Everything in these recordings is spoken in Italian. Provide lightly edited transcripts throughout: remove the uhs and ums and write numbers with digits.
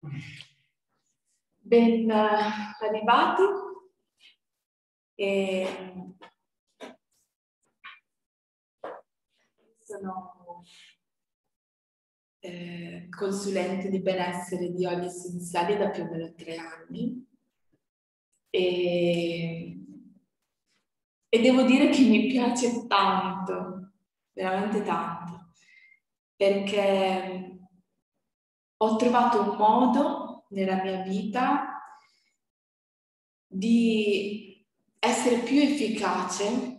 Ben arrivati. Sono consulente di benessere di oli essenziali da più o meno 3 anni e devo dire che mi piace tanto, veramente tanto, perché ho trovato un modo nella mia vita di essere più efficace,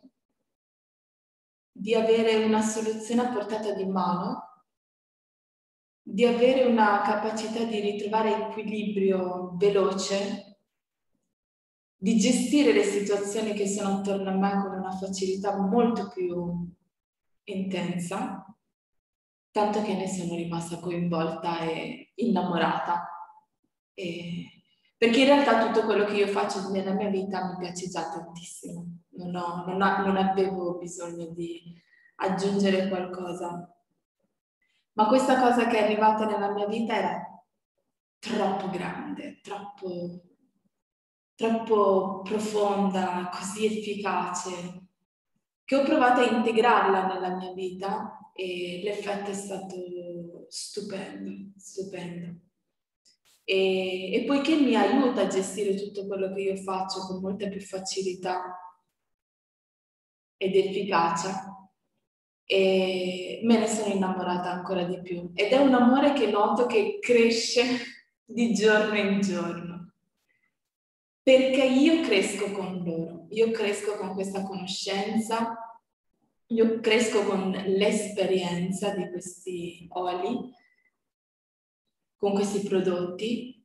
di avere una soluzione a portata di mano, di avere una capacità di ritrovare equilibrio veloce, di gestire le situazioni che sono attorno a me con una facilità molto più intensa, tanto che ne sono rimasta coinvolta e innamorata. Perché in realtà tutto quello che io faccio nella mia vita mi piace già tantissimo, non avevo bisogno di aggiungere qualcosa. Ma questa cosa che è arrivata nella mia vita era troppo grande, troppo profonda, così efficace, che ho provato a integrarla nella mia vita e l'effetto è stato stupendo, stupendo. E poiché mi aiuta a gestire tutto quello che io faccio con molta più facilità ed efficacia, e me ne sono innamorata ancora di più. Ed è un amore che noto che cresce di giorno in giorno. Perché io cresco con loro, io cresco con questa conoscenza, io cresco con l'esperienza di questi oli, con questi prodotti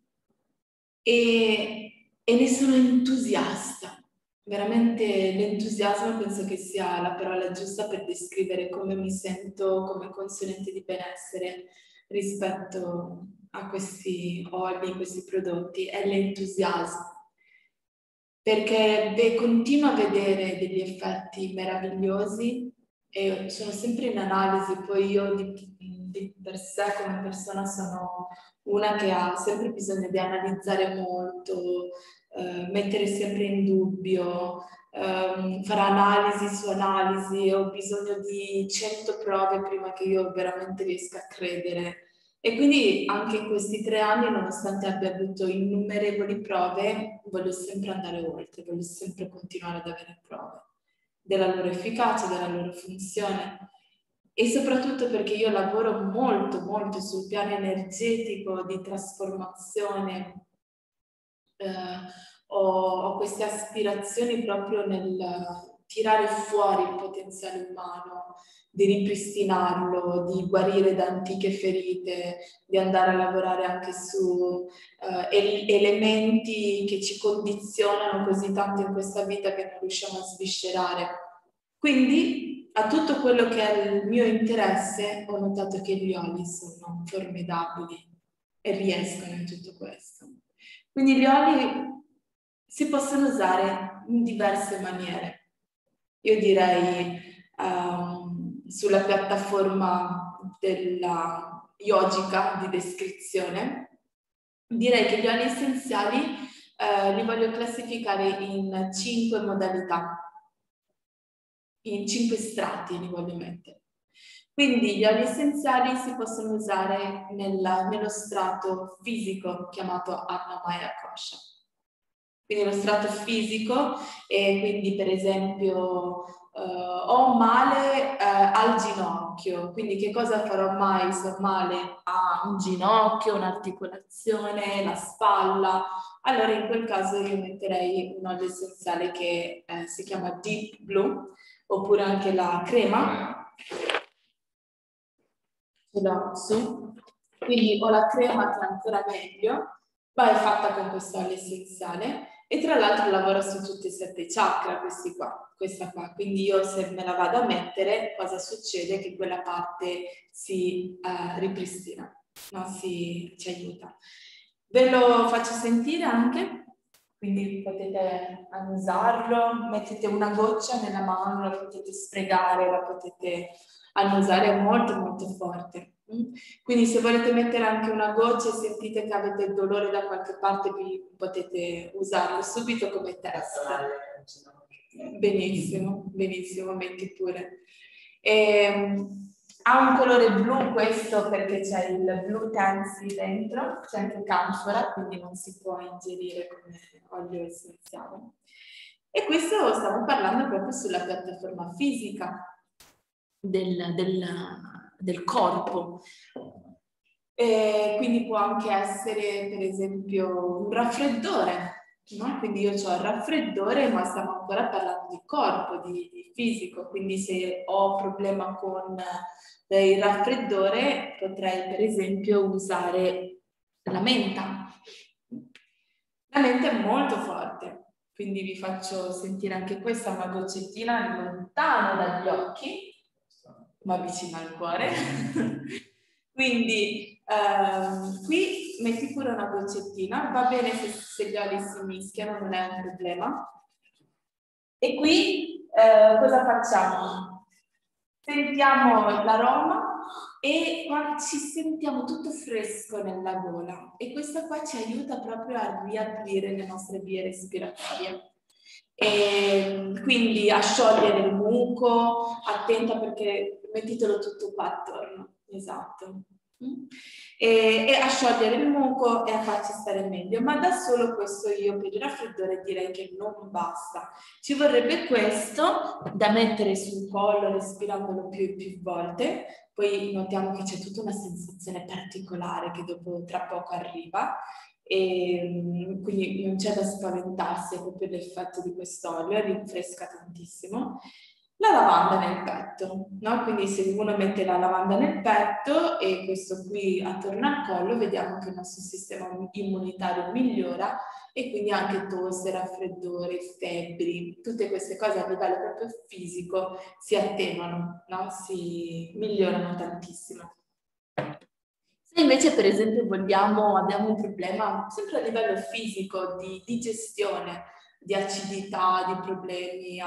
e ne sono entusiasta. Veramente l'entusiasmo penso che sia la parola giusta per descrivere come mi sento come consulente di benessere rispetto a questi oli, questi prodotti, è l'entusiasmo. Perché continuo a vedere degli effetti meravigliosi e sono sempre in analisi, poi io di per sé come persona sono una che ha sempre bisogno di analizzare molto, mettere sempre in dubbio, fare analisi su analisi, ho bisogno di 100 prove prima che io veramente riesca a credere. E quindi anche in questi 3 anni, nonostante abbia avuto innumerevoli prove, voglio sempre andare oltre, voglio sempre continuare ad avere prove della loro efficacia, della loro funzione. E soprattutto perché io lavoro molto, molto sul piano energetico di trasformazione, ho queste aspirazioni proprio nel tirare fuori il potenziale umano, di ripristinarlo, di guarire da antiche ferite, di andare a lavorare anche su elementi che ci condizionano così tanto in questa vita che non riusciamo a sviscerare. Quindi a tutto quello che è il mio interesse ho notato che gli oli sono formidabili e riescono in tutto questo. Quindi gli oli si possono usare in diverse maniere. Io direi sulla piattaforma della yogica di descrizione, direi che gli oli essenziali li voglio classificare in 5 modalità, in 5 strati li voglio mettere. Quindi gli oli essenziali si possono usare nello strato fisico chiamato Annamaya Kosha. Quindi lo strato fisico, e quindi per esempio ho male al ginocchio, quindi che cosa farò mai se ho male a un ginocchio, un'articolazione, la spalla? Allora in quel caso io metterei un olio essenziale che si chiama Deep Blue, oppure anche la crema. Ce l'ho su. Quindi ho la crema che è ancora meglio, ma è fatta con questo olio essenziale. E tra l'altro lavora su tutti i 7 chakra, questa qua. Quindi io se me la vado a mettere, cosa succede? Che quella parte si ripristina, no? Ci aiuta. Ve lo faccio sentire anche, quindi potete annusarlo, mettete una goccia nella mano, la potete sfregare, la potete annusare, è molto molto forte. Quindi se volete mettere anche una goccia e sentite che avete dolore da qualche parte, potete usarlo subito come test. Benissimo, benissimo, metti pure. Ha un colore blu questo perché c'è il blue tansy dentro, c'è anche canfora, quindi non si può ingerire come olio essenziale. E questo stiamo parlando proprio sulla piattaforma fisica del corpo. Quindi può anche essere, per esempio, un raffreddore, no? Quindi io ho il raffreddore, ma stiamo ancora parlando di corpo, di fisico, quindi se ho problema con il raffreddore potrei per esempio usare la menta. La menta è molto forte, quindi vi faccio sentire anche questa, una goccettina lontano dagli occhi, ma vicino al cuore. Quindi qui metti pure una goccettina, va bene se gli oli si mischiano, non è un problema. E qui cosa facciamo? Sentiamo l'aroma e ci sentiamo tutto fresco nella gola e questa qua ci aiuta proprio a riaprire le nostre vie respiratorie. E quindi a sciogliere il muco, attenta perché mettitelo tutto qua attorno, esatto. E a sciogliere il muco e a farci stare meglio, ma da solo questo io per il raffreddore direi che non basta. Ci vorrebbe questo da mettere sul collo respirandolo più e più volte, poi notiamo che c'è tutta una sensazione particolare che dopo tra poco arriva e quindi non c'è da spaventarsi, è proprio l'effetto di quest'olio, rinfresca tantissimo. La lavanda nel petto, no? Quindi se uno mette la lavanda nel petto e questo qui attorno al collo, vediamo che il nostro sistema immunitario migliora e quindi anche tosse, raffreddore, febbri, tutte queste cose a livello proprio fisico si attenuano, no? Si migliorano tantissimo. Se invece per esempio abbiamo un problema sempre a livello fisico di digestione, di acidità, di problemi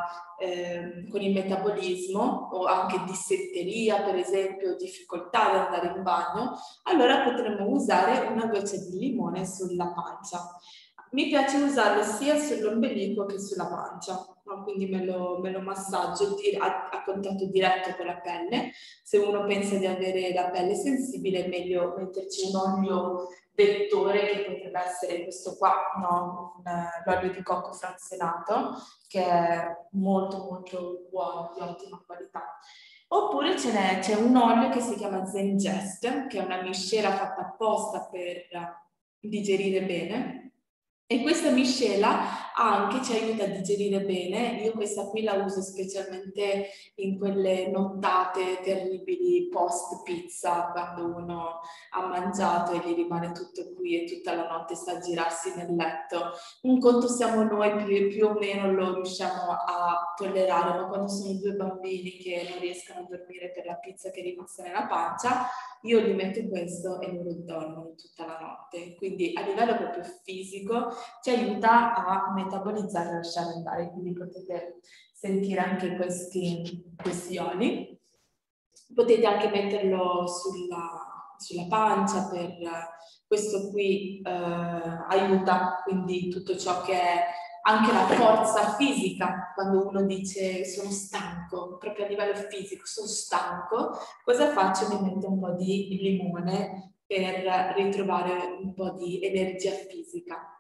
con il metabolismo o anche dissetteria per esempio, difficoltà ad andare in bagno, allora potremmo usare una goccia di limone sulla pancia. Mi piace usarlo sia sull'ombelico che sulla pancia, no? Quindi me lo massaggio a contatto diretto con la pelle. Se uno pensa di avere la pelle sensibile è meglio metterci un olio vettore che potrebbe essere questo qua, no? L'olio di cocco fraziolato che è molto molto buono, di ottima qualità. Oppure c'è un olio che si chiama Zengest, che è una miscela fatta apposta per digerire bene. E questa miscela anche ci aiuta a digerire bene. Io questa qui la uso specialmente in quelle nottate terribili post pizza, quando uno ha mangiato e gli rimane tutto qui e tutta la notte sta a girarsi nel letto. Un conto siamo noi, più o meno lo riusciamo a tollerare, ma quando sono due bambini che non riescono a dormire per la pizza che è rimasta nella pancia, io gli metto questo e loro dormono tutta la notte. Quindi a livello proprio fisico ci aiuta a metabolizzare e lasciare andare. Quindi potete sentire anche questi oli. Potete anche metterlo sulla pancia, per questo qui aiuta quindi tutto ciò che è anche la forza fisica. Quando uno dice sono stanco, proprio a livello fisico, sono stanco, cosa faccio? Mi metto un po' di limone per ritrovare un po' di energia fisica.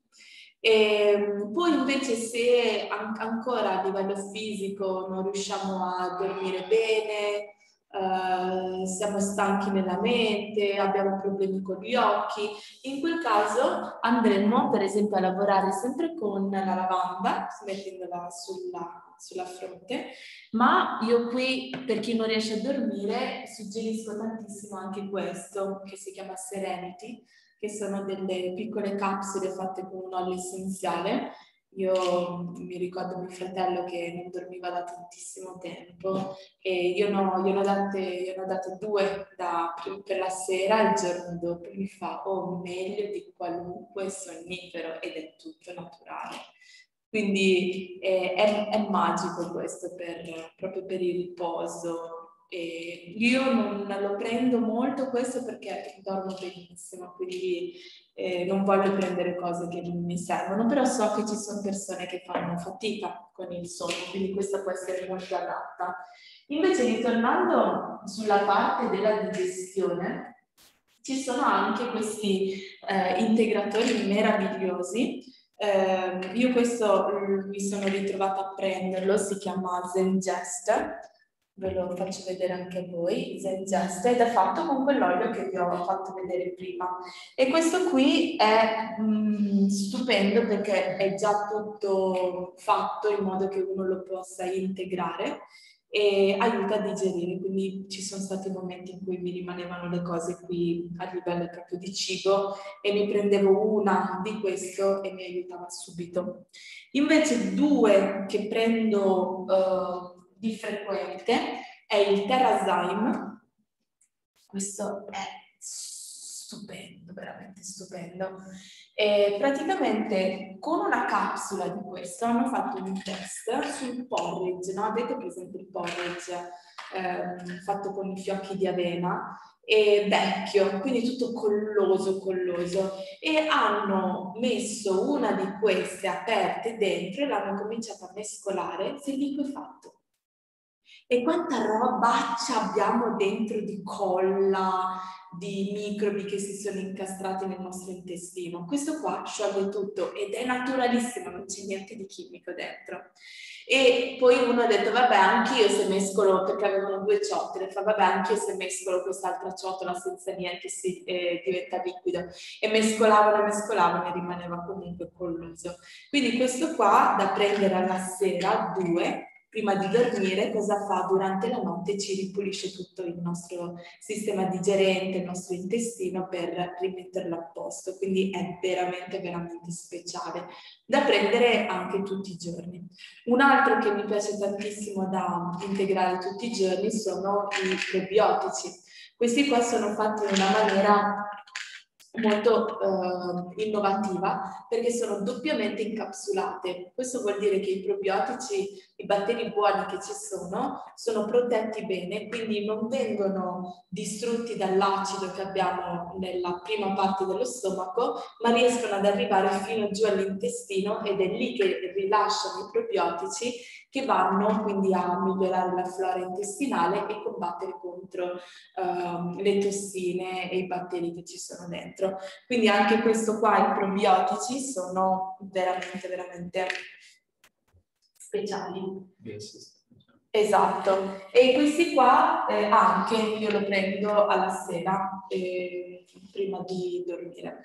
E poi invece se ancora a livello fisico non riusciamo a dormire bene, siamo stanchi nella mente, abbiamo problemi con gli occhi, in quel caso andremo per esempio a lavorare sempre con la lavanda, mettendola sulla fronte, ma io qui per chi non riesce a dormire suggerisco tantissimo anche questo che si chiama Serenity, che sono delle piccole capsule fatte con un olio essenziale. Io mi ricordo mio fratello che non dormiva da tantissimo tempo e io ne ho date 2 per la sera e il giorno dopo mi fa meglio di qualunque sonnifero ed è tutto naturale. Quindi è magico questo proprio per il riposo E io non lo prendo molto questo perché dormo benissimo, quindi non voglio prendere cose che non mi servono, però so che ci sono persone che fanno fatica con il sonno, quindi questa può essere molto adatta. Invece, ritornando sulla parte della digestione, ci sono anche questi integratori meravigliosi. Io questo mi sono ritrovata a prenderlo, si chiama Zengest, ve lo faccio vedere anche a voi, Zengest, ed è fatto con quell'olio che vi ho fatto vedere prima. E questo qui è stupendo perché è già tutto fatto in modo che uno lo possa integrare e aiuta a digerire, quindi ci sono stati momenti in cui mi rimanevano le cose qui a livello proprio di cibo e mi prendevo una di questo e mi aiutava subito. Invece due che prendo di frequente è il Terrazyme, questo è stupendo, veramente stupendo. E praticamente con una capsula di questo hanno fatto un test sul porridge, no? Avete presente il porridge fatto con i fiocchi di avena e vecchio, quindi tutto colloso, colloso, e hanno messo una di queste aperte dentro e l'hanno cominciato a mescolare, si è liquefatto. E quanta robaccia abbiamo dentro di colla, di microbi che si sono incastrati nel nostro intestino. Questo qua scioglie tutto ed è naturalissimo, non c'è niente di chimico dentro. E poi uno ha detto, vabbè, anch'io se mescolo, perché avevano due ciotole, fa vabbè, anch'io se mescolo quest'altra ciotola senza niente si diventa liquido. E mescolavano e rimaneva comunque colluso. Quindi questo qua da prendere alla sera, due, prima di dormire, cosa fa? Durante la notte ci ripulisce tutto il nostro sistema digerente, il nostro intestino per rimetterlo a posto, quindi è veramente, veramente speciale, da prendere anche tutti i giorni. Un altro che mi piace tantissimo da integrare tutti i giorni sono i prebiotici. Questi qua sono fatti in una maniera molto innovativa perché sono doppiamente incapsulate. Questo vuol dire che i probiotici, i batteri buoni che ci sono protetti bene, quindi non vengono distrutti dall'acido che abbiamo nella prima parte dello stomaco, ma riescono ad arrivare fino giù all'intestino ed è lì che rilasciano i probiotici che vanno quindi a migliorare la flora intestinale e combattere contro le tossine e i batteri che ci sono dentro. Quindi anche questo qua, i probiotici, sono veramente, veramente speciali. Yes. Esatto. E questi qua anche io lo prendo alla sera prima di dormire.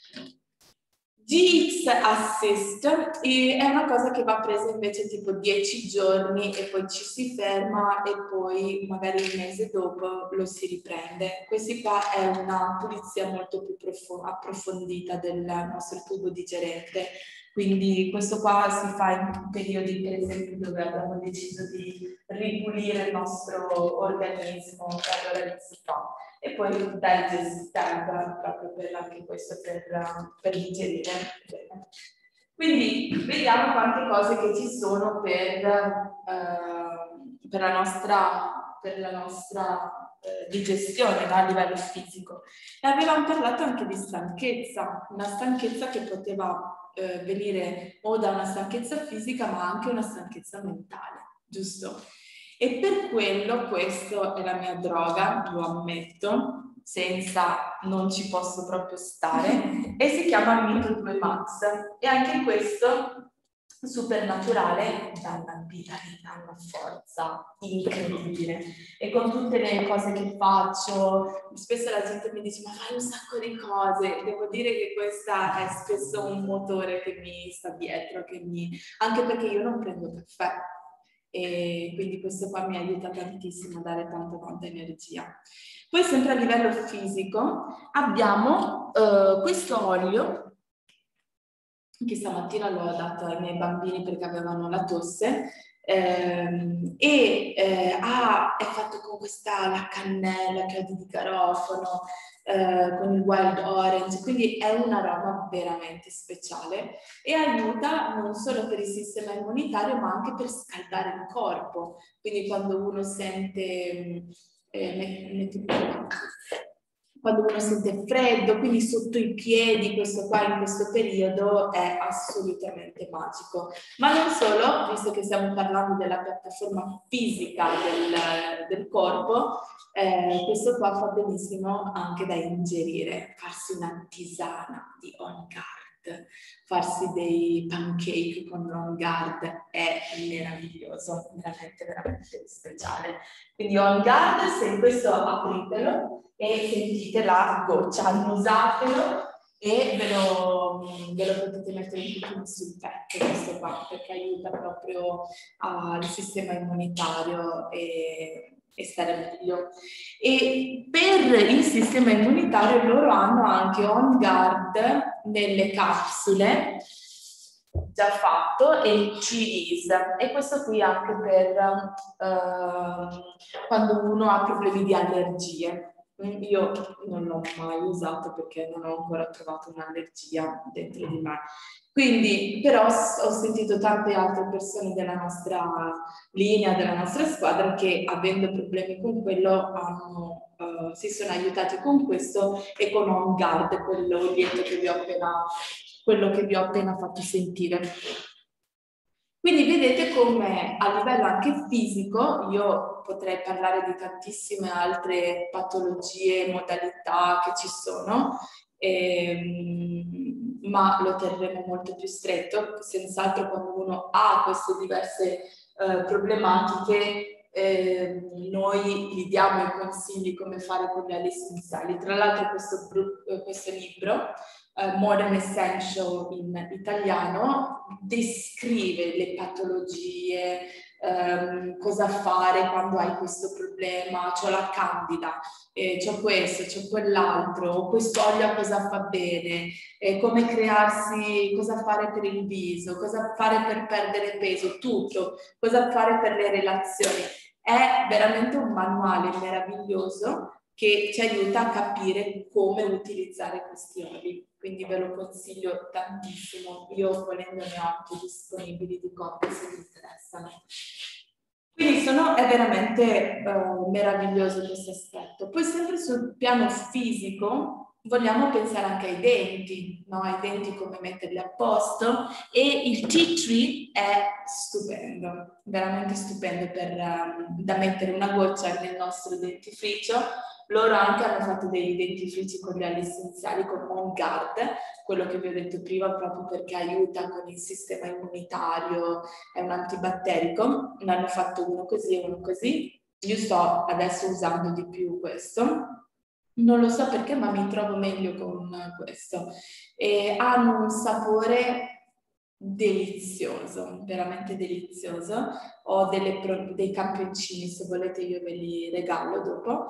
GX Assist è una cosa che va presa invece tipo 10 giorni e poi ci si ferma e poi magari il mese dopo lo si riprende. Questi qua è una pulizia molto più approfondita del nostro tubo digerente. Quindi questo qua si fa in periodi, per esempio, dove abbiamo deciso di ripulire il nostro organismo e allora lì si fa. E poi il digest tab proprio per anche questo per digerire. Quindi vediamo quante cose che ci sono per la nostra digestione, no? A livello fisico. E avevamo parlato anche di stanchezza, una stanchezza che poteva venire o da una stanchezza fisica ma anche una stanchezza mentale, giusto? E per quello questo è la mia droga, lo ammetto, senza non ci posso proprio stare, e si chiama Mito 2 Max. E anche questo super naturale dà una vitalità, una forza incredibile. E con tutte le cose che faccio, spesso la gente mi dice ma fai un sacco di cose. Devo dire che questa è spesso un motore che mi sta dietro, anche perché io non prendo caffè. E quindi questo qua mi aiuta tantissimo a dare tanta energia. Poi sempre a livello fisico abbiamo questo olio che stamattina l'ho dato ai miei bambini perché avevano la tosse, È fatto con la cannella, chiodi di garofano, con il wild orange, quindi è un aroma veramente speciale e aiuta non solo per il sistema immunitario ma anche per scaldare il corpo, quindi quando uno sente quando uno sente freddo, quindi sotto i piedi, questo qua in questo periodo è assolutamente magico. Ma non solo, visto che stiamo parlando della piattaforma fisica del corpo, questo qua fa benissimo anche da ingerire, farsi una tisana di On Guard, farsi dei pancake con On Guard è meraviglioso, veramente, veramente speciale. Quindi On Guard, se questo apritelo e sentite la goccia, annusatelo e ve lo potete mettere un pochino sul petto, questo qua, perché aiuta proprio al sistema immunitario e stare meglio. E per il sistema immunitario loro hanno anche On Guard nelle capsule già fatto e CDs, e questo qui anche per quando uno ha problemi di allergie. Io non l'ho mai usato perché non ho ancora trovato un'allergia dentro di me. Quindi, però ho sentito tante altre persone della nostra linea, della nostra squadra, che avendo problemi con quello si sono aiutati con questo e con On Guard, quello che vi ho appena fatto sentire. Quindi vedete come a livello anche fisico, io potrei parlare di tantissime altre patologie, modalità che ci sono, ma lo terremo molto più stretto. Senz'altro quando uno ha queste diverse problematiche, noi gli diamo i consigli come fare con gli oli essenziali. Tra l'altro questo libro, Modern Essential in italiano, descrive le patologie, cosa fare quando hai questo problema, c'ho la candida, c'ho questo, c'ho quell'altro, quest'olio cosa fa bene, come crearsi, cosa fare per il viso, cosa fare per perdere peso, tutto, cosa fare per le relazioni. È veramente un manuale meraviglioso che ci aiuta a capire come utilizzare questi oli. Quindi ve lo consiglio tantissimo. Io volendo ne ho anche disponibili di copie se vi interessano. Quindi è veramente meraviglioso questo aspetto. Poi sempre sul piano fisico vogliamo pensare anche ai denti, no? Ai denti, come metterli a posto, e il tea tree è stupendo, veramente stupendo da mettere una goccia nel nostro dentifricio. Loro anche hanno fatto dei dentifrici con gli oli essenziali con On Guard, quello che vi ho detto prima, proprio perché aiuta con il sistema immunitario, è un antibatterico. Ne hanno fatto uno così e uno così. Io sto adesso usando di più questo. Non lo so perché, ma mi trovo meglio con questo. E hanno un sapore delizioso, veramente delizioso. Ho dei campioncini, se volete io ve li regalo dopo.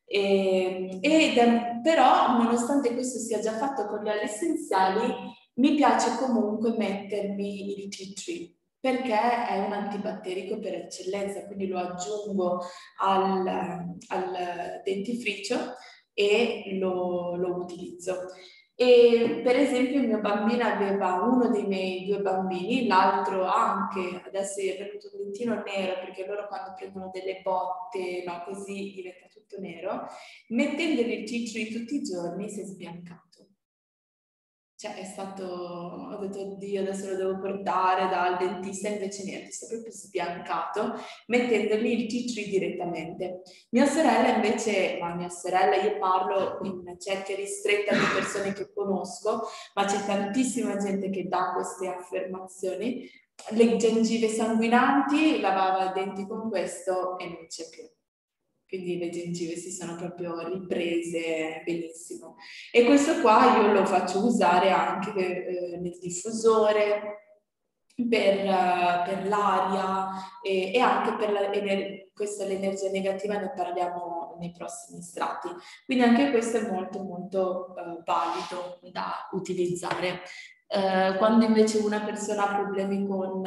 Però, nonostante questo sia già fatto con gli oli essenziali, mi piace comunque mettermi il tea tree perché è un antibatterico per eccellenza, quindi lo aggiungo al dentifricio e lo utilizzo. E per esempio il mio bambino aveva uno dei miei due bambini, l'altro anche, adesso è venuto un dentino nero perché loro quando prendono delle botte, no, così diventa tutto nero, mettendogli il tea tree tutti i giorni si è sbiancato. Cioè è stato, ho detto oddio adesso lo devo portare dal dentista, invece niente, si è proprio sbiancato mettendogli il tea tree direttamente. Mia sorella invece, io parlo in cerchia ristretta di persone che conosco, ma c'è tantissima gente che dà queste affermazioni. Le gengive sanguinanti, lavava i denti con questo e non c'è più. Quindi le gengive si sono proprio riprese benissimo. E questo qua io lo faccio usare anche nel diffusore, per l'aria e anche per questa l'energia negativa, ne parliamo nei prossimi strati. Quindi anche questo è molto molto valido da utilizzare. Quando invece una persona ha problemi con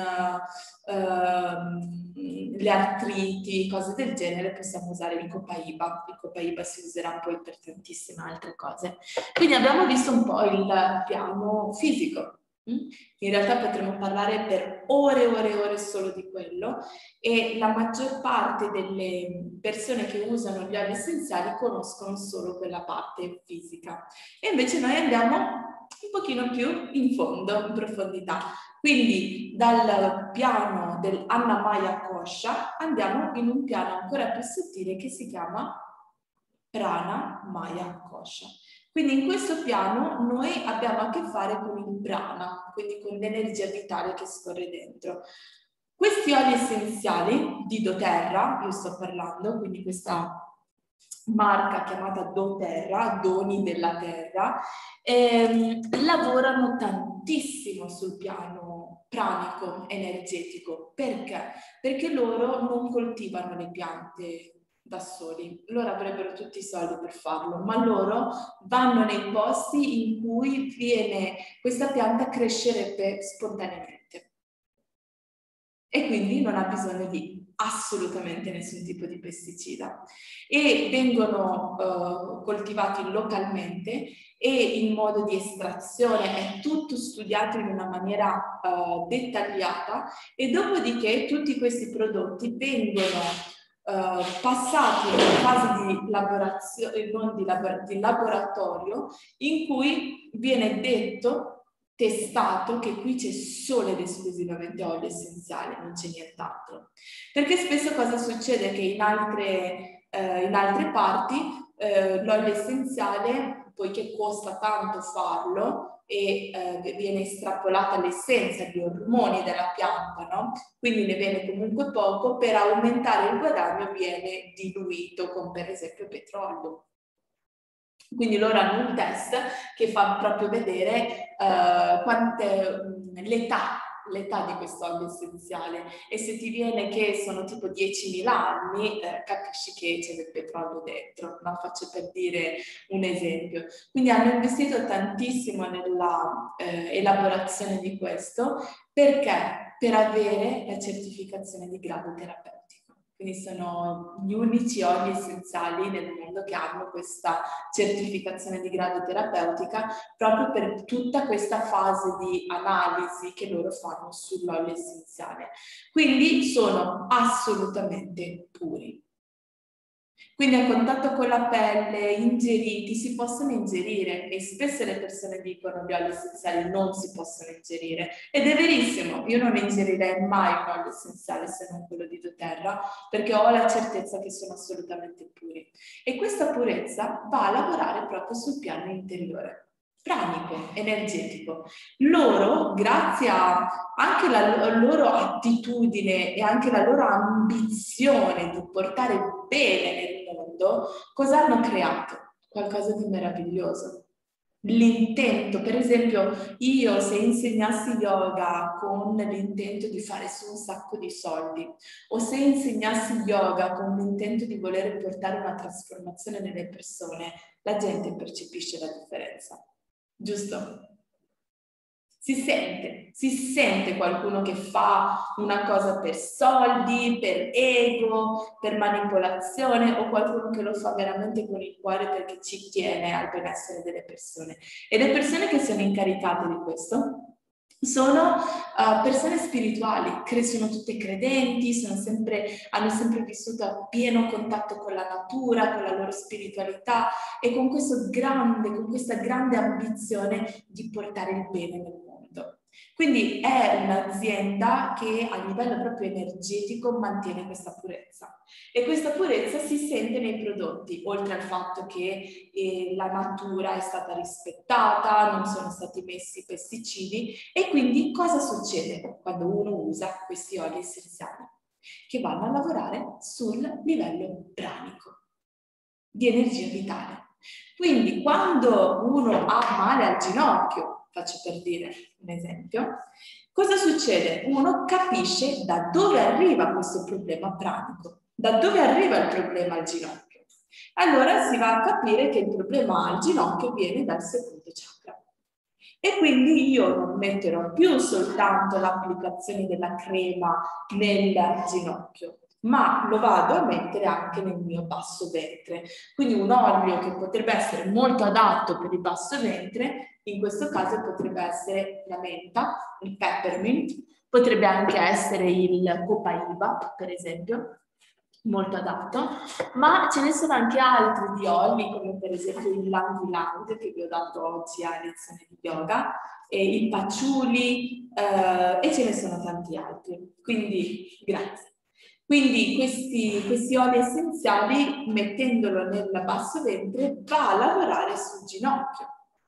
le artriti, cose del genere, possiamo usare il Copaiba. Il Copaiba si userà poi per tantissime altre cose. Quindi abbiamo visto un po' il piano fisico. In realtà potremmo parlare per ore e ore e ore solo di quello, e la maggior parte delle persone che usano gli oli essenziali conoscono solo quella parte fisica. E invece noi andiamo un pochino più in fondo, in profondità. Quindi dal piano dell'Annamaya Kosha andiamo in un piano ancora più sottile che si chiama Prana Maya Kosha. Quindi in questo piano noi abbiamo a che fare con il prana, quindi con l'energia vitale che scorre dentro. Questi oli essenziali di doTERRA, io sto parlando, quindi questa marca chiamata doTERRA, doni della terra, lavorano tantissimo sul piano pranico, energetico. Perché? Perché loro non coltivano le piante da soli, loro avrebbero tutti i soldi per farlo, ma loro vanno nei posti in cui questa pianta crescerebbe spontaneamente e quindi non ha bisogno di assolutamente nessun tipo di pesticida, e vengono coltivati localmente e in modo di estrazione, è tutto studiato in una maniera dettagliata, e dopodiché tutti questi prodotti vengono passati in fase di lavorazione, non di laboratorio, in cui viene detto, testato, che qui c'è solo ed esclusivamente olio essenziale, non c'è nient'altro. Perché spesso cosa succede? Che in altre parti l'olio essenziale, poiché costa tanto farlo e viene estrapolata l'essenza di ormoni della pianta, no? Quindi ne viene comunque poco, per aumentare il guadagno viene diluito con per esempio petrolio. Quindi loro hanno un test che fa proprio vedere l'età di questo olio essenziale, e se ti viene che sono tipo 10.000 anni, capisci che c'è del petrolio dentro, no? Faccio per dire un esempio. Quindi hanno investito tantissimo nella elaborazione di questo, perché? Per avere la certificazione di grado terapeutico. Quindi sono gli unici oli essenziali nel mondo che hanno questa certificazione di grado terapeutica, proprio per tutta questa fase di analisi che loro fanno sull'olio essenziale. Quindi sono assolutamente puri. Quindi a contatto con la pelle, ingeriti, si possono ingerire, e spesso le persone dicono che gli oli essenziali non si possono ingerire, ed è verissimo. Io non ingerirei mai un olio essenziale se non quello di doTERRA, perché ho la certezza che sono assolutamente puri, e questa purezza va a lavorare proprio sul piano interiore, pranico, energetico. Loro, grazie anche la loro attitudine e anche la loro ambizione di portare bene nel mondo, cosa hanno creato? Qualcosa di meraviglioso. L'intento, per esempio, io se insegnassi yoga con l'intento di fare su un sacco di soldi, o se insegnassi yoga con l'intento di voler portare una trasformazione nelle persone, la gente percepisce la differenza, giusto? Si sente qualcuno che fa una cosa per soldi, per ego, per manipolazione, o qualcuno che lo fa veramente con il cuore perché ci tiene al benessere delle persone. E le persone che sono incaricate di questo sono persone spirituali, sono tutte credenti, hanno sempre vissuto a pieno contatto con la natura, con la loro spiritualità, e con questa grande ambizione di portare il bene nel mondo. Quindi è un'azienda che a livello proprio energetico mantiene questa purezza, e questa purezza si sente nei prodotti, oltre al fatto che la natura è stata rispettata, non sono stati messi pesticidi. E quindi cosa succede quando uno usa questi oli essenziali? Che vanno a lavorare sul livello pranico, di energia vitale. Quindi quando uno ha male al ginocchio, faccio per dire un esempio, cosa succede? Uno capisce da dove arriva questo problema pranico, da dove arriva il problema al ginocchio. Allora si va a capire che il problema al ginocchio viene dal secondo chakra. E quindi io non metterò più soltanto l'applicazione della crema nel ginocchio, ma lo vado a mettere anche nel mio basso ventre. Quindi un olio che potrebbe essere molto adatto per il basso ventre, in questo caso potrebbe essere la menta, il peppermint, potrebbe anche essere il copaiba, per esempio, molto adatto, ma ce ne sono anche altri di oli, come per esempio il Lang Ylang, che vi ho dato oggi a lezione di yoga, e il patchouli, e ce ne sono tanti altri. Quindi, grazie. Quindi questi oli essenziali, mettendolo nel basso ventre, va a lavorare sul ginocchio.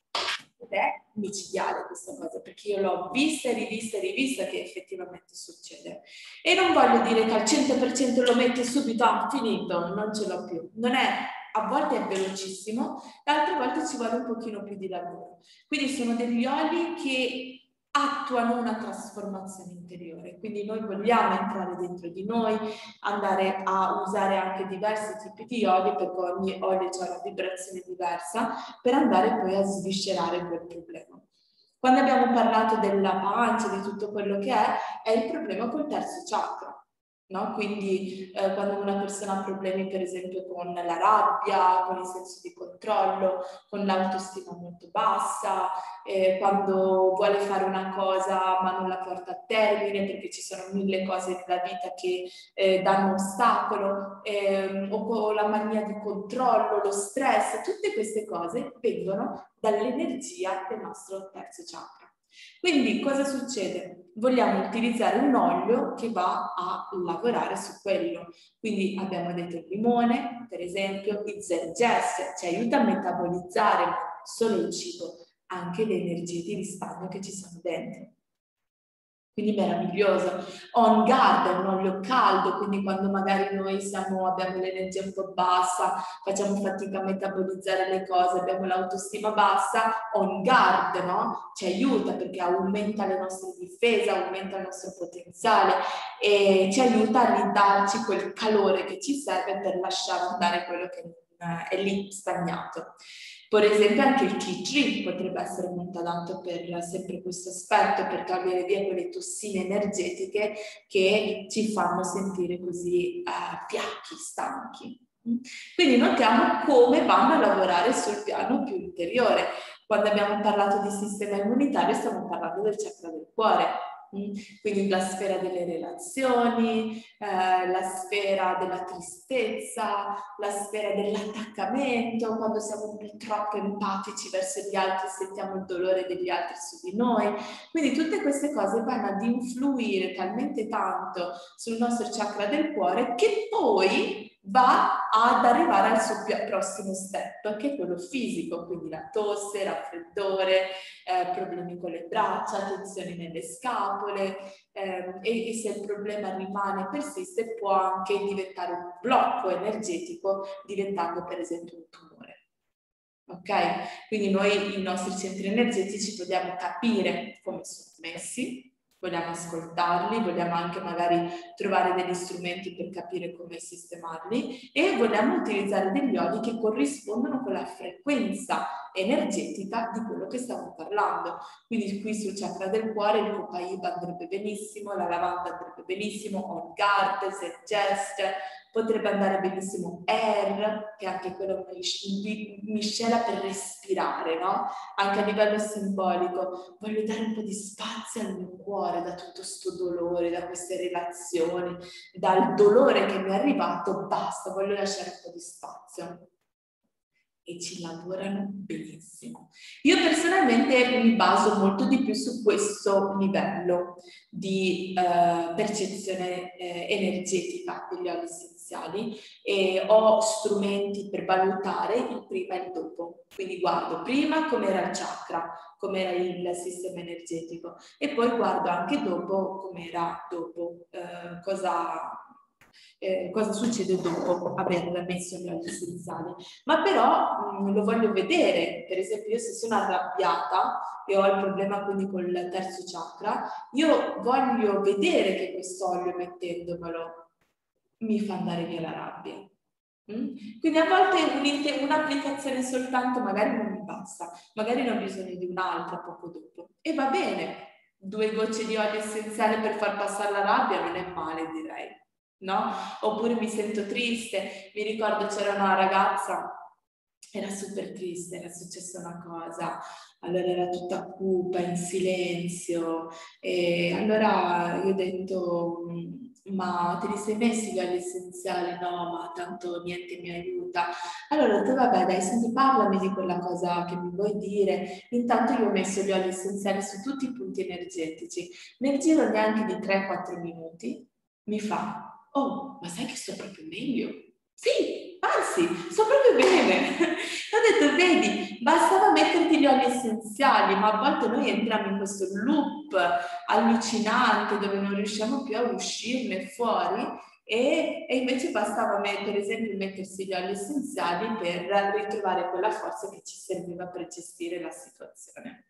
Ed è micidiale questa cosa, perché io l'ho vista e rivista che effettivamente succede. E non voglio dire che al 100% lo metti subito, finito, non ce l'ho più. Non è, a volte è velocissimo, e altre volte ci vuole un pochino più di lavoro. Quindi sono degli oli che attuano una trasformazione interiore, quindi noi vogliamo entrare dentro di noi, andare a usare anche diversi tipi di oli, perché ogni olio ha una vibrazione diversa, per andare poi a sviscerare quel problema. Quando abbiamo parlato della pancia, di tutto quello che è il problema col terzo chakra. No? Quindi quando una persona ha problemi per esempio con la rabbia, con il senso di controllo, con l'autostima molto bassa, quando vuole fare una cosa ma non la porta a termine perché ci sono 1000 cose nella vita che danno ostacolo, o con la mania di controllo, lo stress, tutte queste cose vengono dall'energia del nostro terzo chakra. Quindi cosa succede? Vogliamo utilizzare un olio che va a lavorare su quello. Quindi abbiamo detto il limone, per esempio, il Zergess, ci aiuta a metabolizzare non solo il cibo, anche le energie di risparmio che ci sono dentro. Quindi meraviglioso. On Guard è un olio caldo, quindi quando magari noi abbiamo l'energia un po' bassa, facciamo fatica a metabolizzare le cose, abbiamo l'autostima bassa, On Guard, no? Ci aiuta perché aumenta le nostre difese, aumenta il nostro potenziale e ci aiuta a ridarci quel calore che ci serve per lasciare andare quello che è lì stagnato. Per esempio anche il tea tree potrebbe essere molto adatto per sempre questo aspetto, per togliere via quelle tossine energetiche che ci fanno sentire così fiacchi, stanchi. Quindi notiamo come vanno a lavorare sul piano più interiore. Quando abbiamo parlato di sistema immunitario stiamo parlando del chakra del cuore. Quindi la sfera delle relazioni, la sfera della tristezza, la sfera dell'attaccamento, quando siamo un po' troppo empatici verso gli altri, sentiamo il dolore degli altri su di noi. Quindi tutte queste cose vanno ad influire talmente tanto sul nostro chakra del cuore che poi va ad arrivare al suo prossimo step, che è quello fisico, quindi la tosse, raffreddore, problemi con le braccia, tensioni nelle scapole, e se il problema rimane e persiste può anche diventare un blocco energetico, diventando per esempio un tumore. Ok? Quindi noi i nostri centri energetici vogliamo capire come sono messi, vogliamo ascoltarli, vogliamo anche magari trovare degli strumenti per capire come sistemarli e vogliamo utilizzare degli oli che corrispondono con la frequenza energetica di quello che stiamo parlando. Quindi qui sul chakra del cuore il copaiba andrebbe benissimo, la lavanda andrebbe benissimo, On Guard, Zergess, potrebbe andare benissimo Air, che anche quello è una miscela per respirare, no? Anche a livello simbolico, voglio dare un po' di spazio al mio cuore da tutto sto dolore, da queste relazioni, dal dolore che mi è arrivato, basta, voglio lasciare un po' di spazio. E ci lavorano benissimo. Io personalmente mi baso molto di più su questo livello di percezione energetica degli oli essenziali e ho strumenti per valutare il prima e il dopo. Quindi guardo prima com'era il chakra, com'era il sistema energetico e poi guardo anche dopo com'era dopo, cosa succede dopo aver messo gli oli essenziali. Ma però lo voglio vedere, per esempio io se sono arrabbiata e ho il problema quindi col terzo chakra, io voglio vedere che questo olio mettendomelo mi fa andare via la rabbia. Quindi a volte un'applicazione soltanto magari non mi basta, magari ne ho bisogno di un'altra poco dopo. E va bene, 2 gocce di olio essenziale per far passare la rabbia non è male, direi, no? Oppure mi sento triste, mi ricordo c'era una ragazza, era super triste, era successa una cosa, allora era tutta cupa, in silenzio, e allora io ho detto, ma te li sei messi gli oli essenziali? No, ma tanto niente mi aiuta. Allora ho detto, vabbè dai, senti, parlami di quella cosa che mi vuoi dire. Intanto io ho messo gli oli essenziali su tutti i punti energetici. Nel giro neanche di 3-4 minuti mi fa, oh, ma sai che sto proprio meglio? Sì, anzi, sto proprio bene. Ho detto, vedi, bastava metterti gli oli essenziali, ma a volte noi entriamo in questo loop allucinante dove non riusciamo più a uscirne fuori e invece bastava per esempio mettersi gli oli essenziali per ritrovare quella forza che ci serviva per gestire la situazione.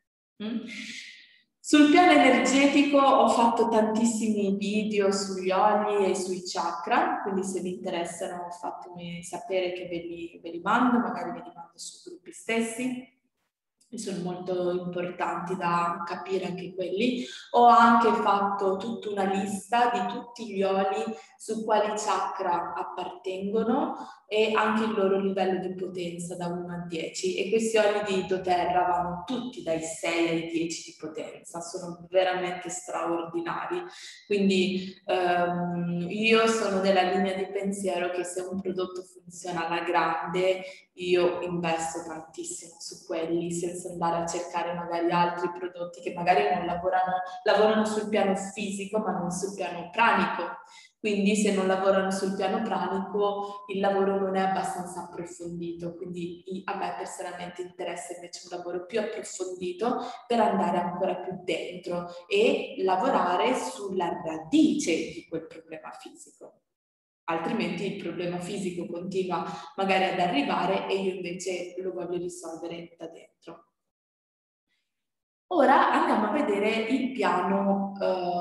Sul piano energetico ho fatto tantissimi video sugli oli e sui chakra, quindi se vi interessano fatemi sapere che ve li mando, magari ve li mando sui gruppi stessi. Sono molto importanti da capire anche quelli. Ho anche fatto tutta una lista di tutti gli oli su quali chakra appartengono e anche il loro livello di potenza da 1 a 10 e questi oli di doTERRA vanno tutti dai 6 ai 10 di potenza, sono veramente straordinari. Quindi io sono della linea di pensiero che se un prodotto funziona alla grande io investo tantissimo su quelli senza andare a cercare magari altri prodotti che magari non lavorano sul piano fisico ma non sul piano pranico. Quindi se non lavorano sul piano pranico il lavoro non è abbastanza approfondito, quindi a me personalmente interessa invece un lavoro più approfondito per andare ancora più dentro e lavorare sulla radice di quel problema fisico. Altrimenti il problema fisico continua magari ad arrivare e io invece lo voglio risolvere da dentro. Ora andiamo a vedere il piano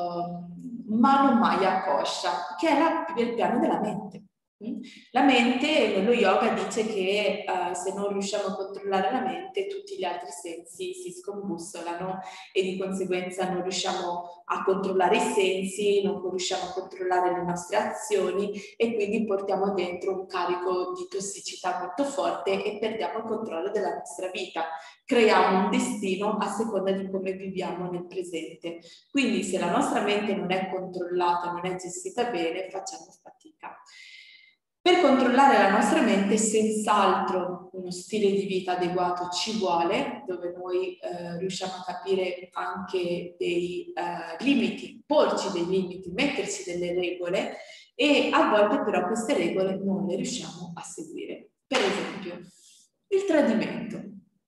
Manomaya Kosha, che è il piano della mente. La mente, nello yoga dice che se non riusciamo a controllare la mente, tutti gli altri sensi si scombussolano e di conseguenza non riusciamo a controllare i sensi, non riusciamo a controllare le nostre azioni e quindi portiamo dentro un carico di tossicità molto forte e perdiamo il controllo della nostra vita. Creiamo un destino a seconda di come viviamo nel presente. Quindi se la nostra mente non è controllata, non è gestita bene, facciamo fatica. Per controllare la nostra mente, senz'altro uno stile di vita adeguato ci vuole, dove noi riusciamo a capire anche dei limiti, porci dei limiti, metterci delle regole e a volte però queste regole non le riusciamo a seguire. Per esempio, il tradimento.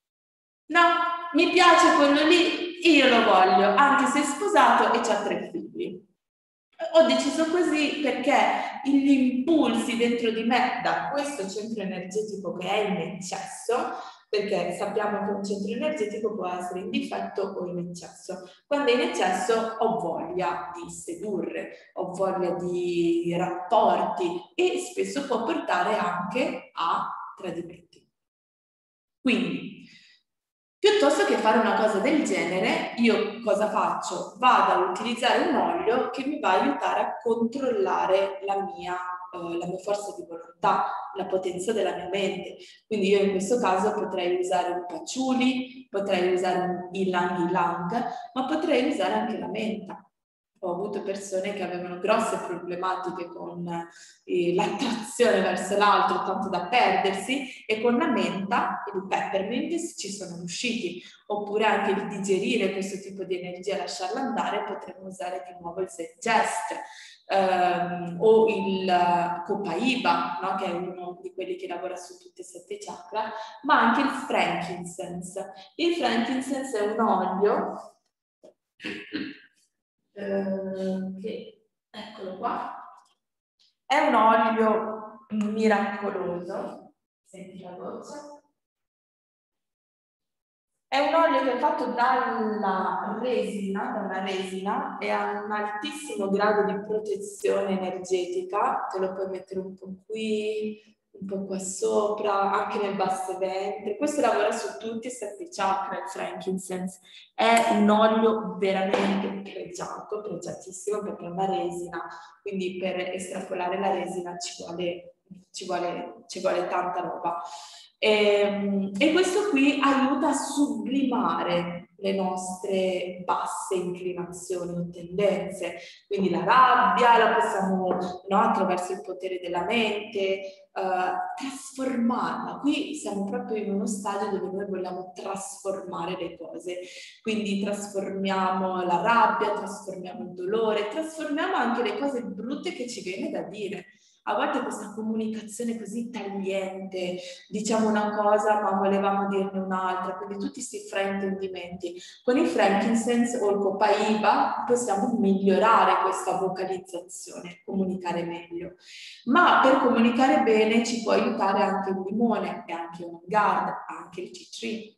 No, mi piace quello lì, io lo voglio, anche se è sposato e ha 3 figli. Ho deciso così perché gli impulsi dentro di me da questo centro energetico che è in eccesso, perché sappiamo che un centro energetico può essere in difetto o in eccesso. Quando è in eccesso ho voglia di sedurre, ho voglia di rapporti e spesso può portare anche a tradimenti. Quindi, piuttosto che fare una cosa del genere, io cosa faccio? Vado a utilizzare un olio che mi va a aiutare a controllare la mia forza di volontà, la potenza della mia mente. Quindi io in questo caso potrei usare un patchouli, potrei usare un ylang ylang, ma potrei usare anche la menta. Ho avuto persone che avevano grosse problematiche con l'attrazione verso l'altro, tanto da perdersi, e con la menta e il peppermint ci sono riusciti. Oppure anche il digerire questo tipo di energia, lasciarla andare, potremmo usare di nuovo il Zen Gest. O il Copaiba, no? Che è uno di quelli che lavora su tutte e 7 chakra, ma anche il frankincense. Il frankincense è un olio che, eccolo qua, è un olio miracoloso, senti la goccia, è un olio che è fatto dalla resina e ha un altissimo grado di protezione energetica, te lo puoi mettere un po' qui, un po' qua sopra, anche nel basso ventre. Questo lavora su tutti e 7 chakra, il frankincense. È un olio veramente pregiato, pregiatissimo, perché è una resina, quindi per estrapolare la resina ci vuole tanta roba. E questo qui aiuta a sublimare le nostre basse inclinazioni o tendenze, quindi la rabbia la possiamo, no, attraverso il potere della mente, trasformarla. Qui siamo proprio in uno stadio dove noi vogliamo trasformare le cose, quindi trasformiamo la rabbia, trasformiamo il dolore, trasformiamo anche le cose brutte che ci viene da dire. A volte questa comunicazione così tagliente, diciamo una cosa ma volevamo dirne un'altra, quindi tutti questi fraintendimenti. Con il frankincense o il copaiba possiamo migliorare questa vocalizzazione, comunicare meglio. Ma per comunicare bene ci può aiutare anche il limone e anche un guard, anche il tea tree.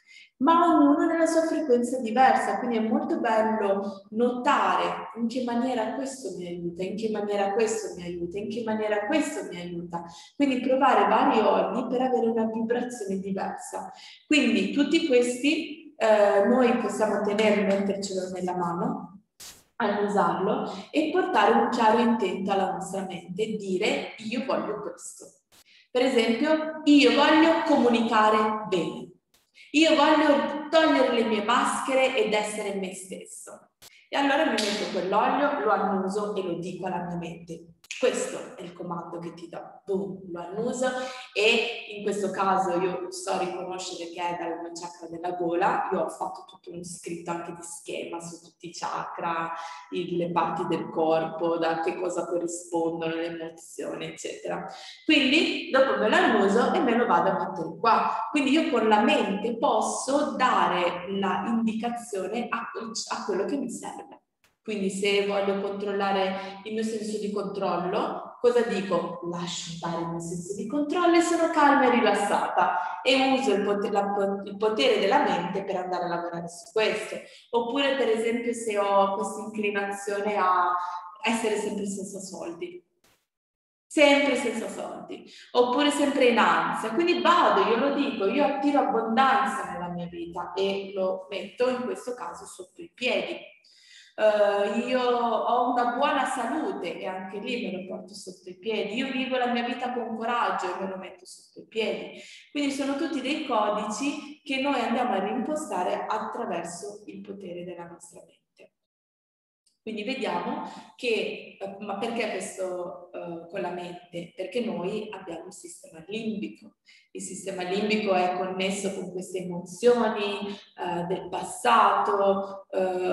Ma ognuno nella sua frequenza diversa, quindi è molto bello notare in che maniera questo mi aiuta, in che maniera questo mi aiuta, in che maniera questo mi aiuta. Quindi provare vari oli per avere una vibrazione diversa. Quindi tutti questi noi possiamo tenerli, mettercelo nella mano, annusarlo e portare un chiaro intento alla nostra mente, dire io voglio questo. Per esempio, io voglio comunicare bene. Io voglio togliere le mie maschere ed essere me stesso. E allora mi metto quell'olio, lo annuso e lo dico alla mia mente. Questo è il comando che ti do. Boom, lo annuso e in questo caso io so riconoscere che è dal chakra della gola. Io ho fatto tutto uno scritto anche di schema su tutti i chakra, le parti del corpo, da che cosa corrispondono, le emozioni, eccetera. Quindi dopo me lo annuso e me lo vado a mettere qua. Quindi io con la mente posso dare l'indicazione a quello che mi serve. Quindi se voglio controllare il mio senso di controllo, cosa dico? Lascio andare il mio senso di controllo e sono calma e rilassata e uso il potere della mente per andare a lavorare su questo. Oppure per esempio se ho questa inclinazione a essere sempre senza soldi. Sempre senza soldi, oppure sempre in ansia. Quindi vado, io lo dico, io attiro abbondanza nella mia vita e lo metto in questo caso sotto i piedi. Io ho una buona salute e anche lì me lo porto sotto i piedi. Io vivo la mia vita con coraggio e me lo metto sotto i piedi. Quindi sono tutti dei codici che noi andiamo a reimpostare attraverso il potere della nostra mente. Quindi vediamo che, ma perché questo con la mente? Perché noi abbiamo un sistema limbico. Il sistema limbico è connesso con queste emozioni del passato,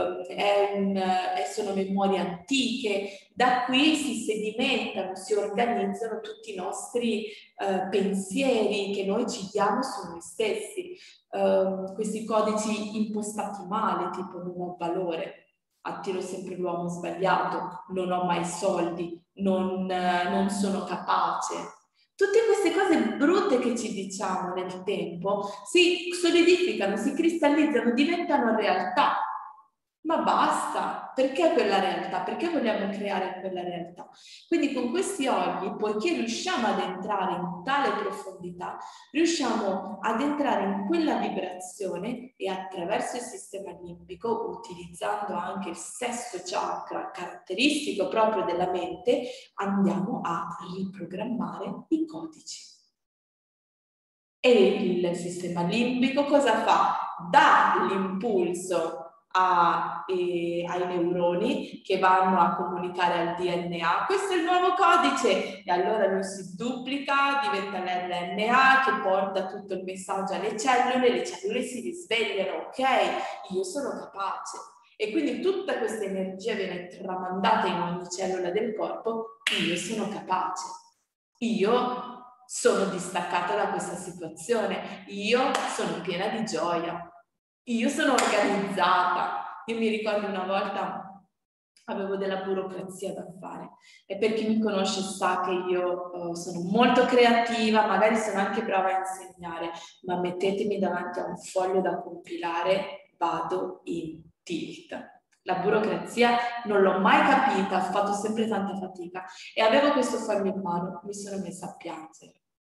sono memorie antiche. Da qui si sedimentano, si organizzano tutti i nostri pensieri che noi ci diamo su noi stessi. Questi codici impostati male, tipo non ho valore. Attiro sempre l'uomo sbagliato, non ho mai soldi, non sono capace. Tutte queste cose brutte che ci diciamo nel tempo si solidificano, si cristallizzano, diventano realtà. Ma basta, perché quella realtà? Perché vogliamo creare quella realtà? Quindi con questi oli, poiché riusciamo ad entrare in tale profondità, riusciamo ad entrare in quella vibrazione e attraverso il sistema limbico, utilizzando anche il sesto chakra caratteristico proprio della mente, andiamo a riprogrammare i codici. E il sistema limbico cosa fa? Dà l'impulso ai neuroni che vanno a comunicare al DNA. Questo è il nuovo codice e allora lui si duplica, diventa l'RNA che porta tutto il messaggio alle cellule si risvegliano, ok, io sono capace. E quindi tutta questa energia viene tramandata in ogni cellula del corpo, io sono capace, io sono distaccata da questa situazione, io sono piena di gioia, io sono organizzata. Io mi ricordo una volta avevo della burocrazia da fare e per chi mi conosce sa che io sono molto creativa, magari sono anche brava a insegnare, ma mettetemi davanti a un foglio da compilare, vado in tilt. La burocrazia non l'ho mai capita, ho fatto sempre tanta fatica e avevo questo foglio in mano, mi sono messa a piangere.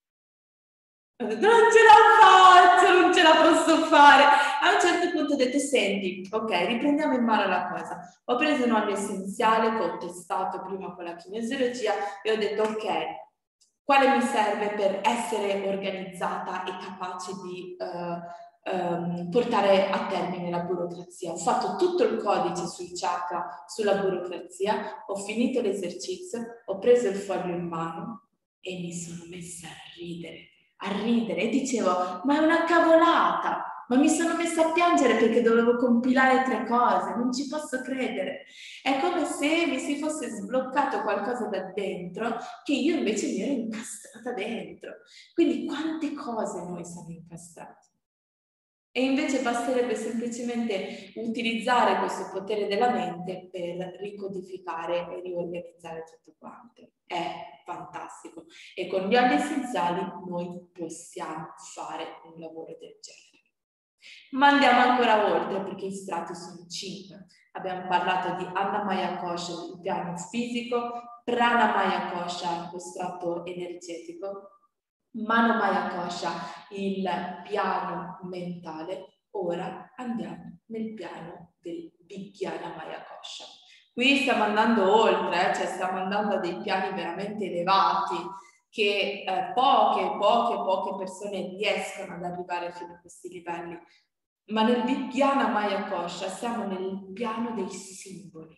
Ho detto, non ce la faccio, non ce la posso fare. A un certo punto ho detto, senti, ok, riprendiamo in mano la cosa. Ho preso un olio essenziale che ho testato prima con la kinesiologia e ho detto, ok, quale mi serve per essere organizzata e capace di portare a termine la burocrazia. Ho fatto tutto il codice sui chakra, sulla burocrazia, ho finito l'esercizio, ho preso il foglio in mano e mi sono messa a ridere e dicevo, ma è una cavolata, ma mi sono messa a piangere perché dovevo compilare 3 cose, non ci posso credere. È come se mi si fosse sbloccato qualcosa da dentro che io invece mi ero incastrata dentro. Quindi quante cose noi siamo incastrati. E invece basterebbe semplicemente utilizzare questo potere della mente per ricodificare e riorganizzare tutto quanto. È fantastico. E con gli oli essenziali noi possiamo fare un lavoro del genere. Ma andiamo ancora oltre perché i strati sono 5. Abbiamo parlato di Annamaya Kosha, il piano fisico, Pranamaya Kosha, lo strato energetico, Manomaya Kosha, il piano mentale. Ora andiamo nel piano del Vijnana Maya Kosha. Qui stiamo andando oltre, cioè stiamo andando a dei piani veramente elevati che poche persone riescono ad arrivare fino a questi livelli. Ma nel Vijnana Maya Kosha siamo nel piano dei simboli.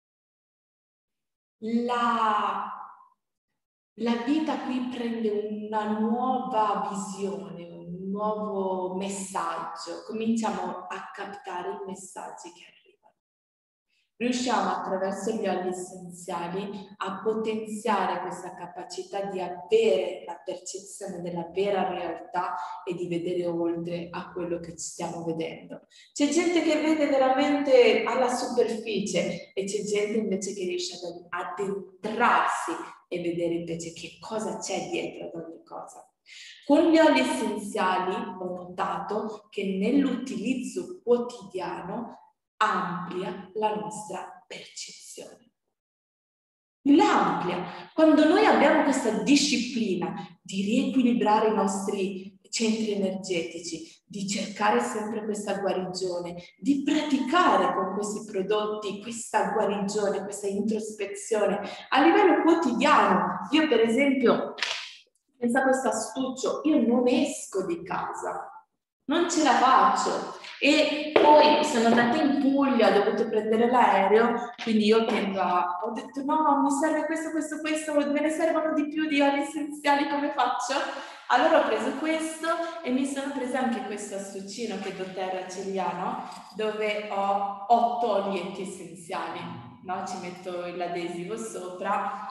La vita qui prende una nuova visione, un nuovo messaggio. Cominciamo a captare i messaggi che arrivano. Riusciamo attraverso gli oli essenziali a potenziare questa capacità di avere la percezione della vera realtà e di vedere oltre a quello che ci stiamo vedendo. C'è gente che vede veramente alla superficie e c'è gente invece che riesce ad addentrarsi e vedere invece che cosa c'è dietro ad ogni cosa. Con gli oli essenziali ho notato che nell'utilizzo quotidiano amplia la nostra percezione. L'amplia. Quando noi abbiamo questa disciplina di riequilibrare i nostri centri energetici, di cercare sempre questa guarigione, di praticare con questi prodotti questa guarigione, questa introspezione a livello quotidiano. Io per esempio, pensa a questo astuccio, io non esco di casa, non ce la faccio. E poi sono andata in Puglia, ho dovuto prendere l'aereo, quindi io ho detto no, mi serve questo, me ne servono di più di oli essenziali, come faccio? Allora ho preso questo e mi sono presa anche questo astuccino che doTERRA ce li ha, no? Dove ho 8 olietti essenziali, no? Ci metto l'adesivo sopra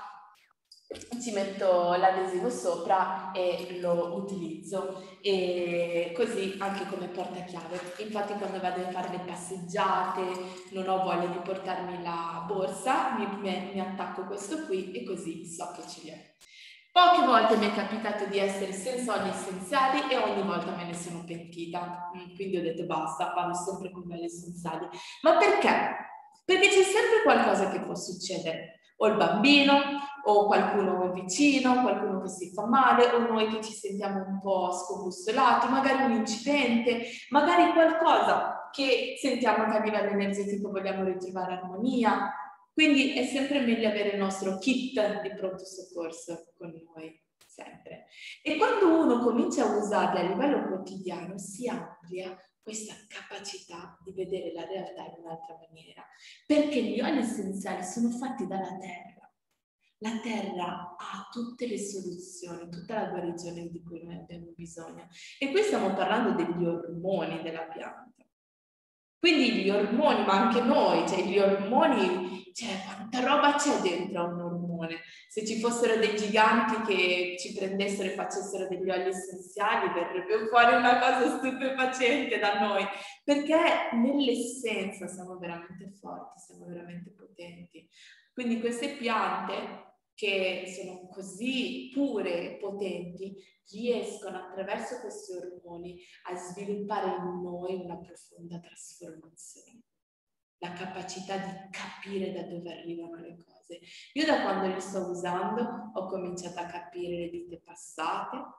e lo utilizzo, e così anche come portachiave. Infatti quando vado a fare le passeggiate non ho voglia di portarmi la borsa, mi attacco questo qui e così so che ce li ho. Poche volte mi è capitato di essere senza oli essenziali e ogni volta me ne sono pentita, quindi ho detto basta, vado sempre con gli oli essenziali. Ma perché? Perché c'è sempre qualcosa che può succedere, o il bambino, o qualcuno vicino, qualcuno che si fa male, o noi che ci sentiamo un po' scombussolati, magari un incidente, magari qualcosa che sentiamo che a livello energetico vogliamo ritrovare armonia. Quindi è sempre meglio avere il nostro kit di pronto soccorso con noi, sempre. E quando uno comincia a usarli a livello quotidiano, si amplia questa capacità di vedere la realtà in un'altra maniera, perché gli oli essenziali sono fatti dalla terra. La terra ha tutte le soluzioni, tutta la guarigione di cui noi abbiamo bisogno. E qui stiamo parlando degli ormoni della pianta. Quindi gli ormoni, ma anche noi, cioè gli ormoni, cioè quanta roba c'è dentro a un ormone. Se ci fossero dei giganti che ci prendessero e facessero degli oli essenziali, verrebbe fuori una cosa stupefacente da noi, perché nell'essenza siamo veramente forti, siamo veramente potenti. Quindi queste piante che sono così pure e potenti riescono attraverso questi ormoni a sviluppare in noi una profonda trasformazione, la capacità di capire da dove arrivano le cose. Io da quando li sto usando ho cominciato a capire le vite passate,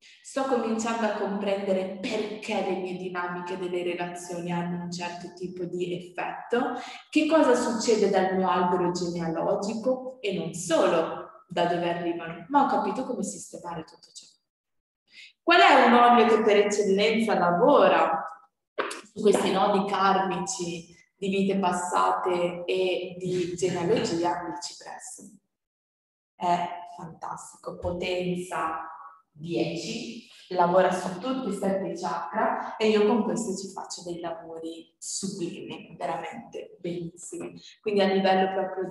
Sto cominciando a comprendere perché le mie dinamiche delle relazioni hanno un certo tipo di effetto, che cosa succede dal mio albero genealogico e non solo da dove arrivano, ma ho capito come sistemare tutto ciò. Qual è un olio che per eccellenza lavora su questi nodi karmici di vite passate e di genealogia? Il cipresso. È fantastico, potenza 10, lavora su tutti i 7 chakra e io con questo ci faccio dei lavori sublimi, veramente bellissimi. Quindi a livello proprio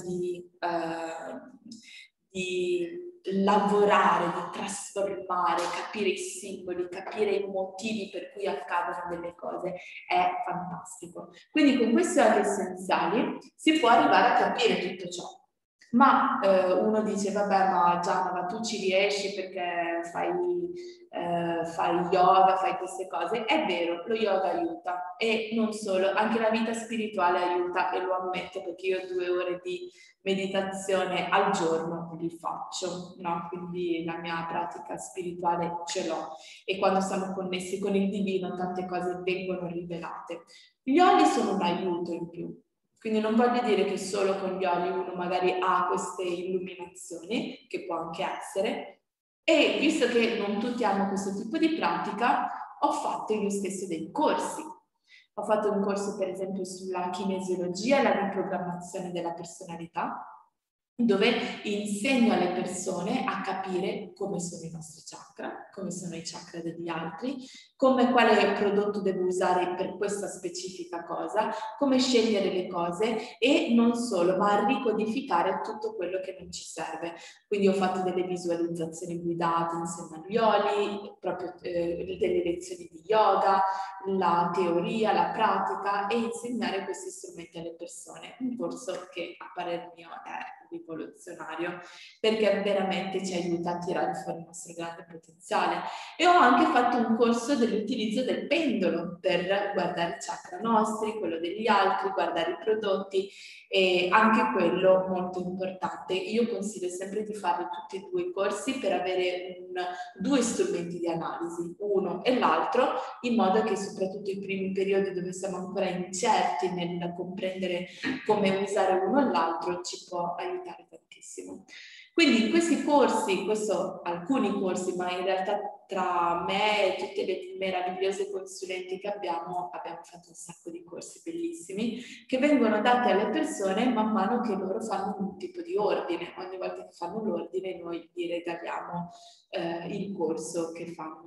di lavorare, di trasformare, capire i simboli, capire i motivi per cui accadono delle cose, è fantastico. Quindi con questi oli essenziali si può arrivare a capire tutto ciò. Ma uno dice, vabbè, ma Gianna, ma tu ci riesci perché fai yoga, fai queste cose. È vero, lo yoga aiuta e non solo, anche la vita spirituale aiuta e lo ammetto perché io 2 ore di meditazione al giorno li faccio, no? Quindi la mia pratica spirituale ce l'ho e quando siamo connessi con il divino tante cose vengono rivelate. Gli oli sono un aiuto in più. Quindi non voglio dire che solo con gli oli uno magari ha queste illuminazioni, che può anche essere, e visto che non tutti hanno questo tipo di pratica, ho fatto io stesso dei corsi. Ho fatto un corso per esempio sulla kinesiologia e la riprogrammazione della personalità, dove insegno alle persone a capire come sono i nostri chakra, come sono i chakra degli altri, quale prodotto devo usare per questa specifica cosa, come scegliere le cose e non solo, ma a ricodificare tutto quello che non ci serve. Quindi ho fatto delle visualizzazioni guidate insieme agli oli, proprio delle lezioni di yoga, la teoria, la pratica e insegnare questi strumenti alle persone. Un corso che a parer mio è rivoluzionario perché veramente ci aiuta a tirare fuori il nostro grande potenziale. E ho anche fatto un corso dell'utilizzo del pendolo per guardare i chakra nostri, quello degli altri, guardare i prodotti e anche quello molto importante. Io consiglio sempre di fare tutti e 2 i corsi per avere 2 strumenti di analisi, uno e l'altro, in modo che soprattutto i primi periodi dove siamo ancora incerti nel comprendere come usare uno o l'altro ci può aiutare tantissimo. Quindi in questi corsi, alcuni corsi, ma in realtà tra me e tutte le meravigliose consulenti che abbiamo fatto un sacco di corsi bellissimi che vengono dati alle persone man mano che loro fanno un tipo di ordine. Ogni volta che fanno l'ordine noi gli regaliamo il corso che fanno,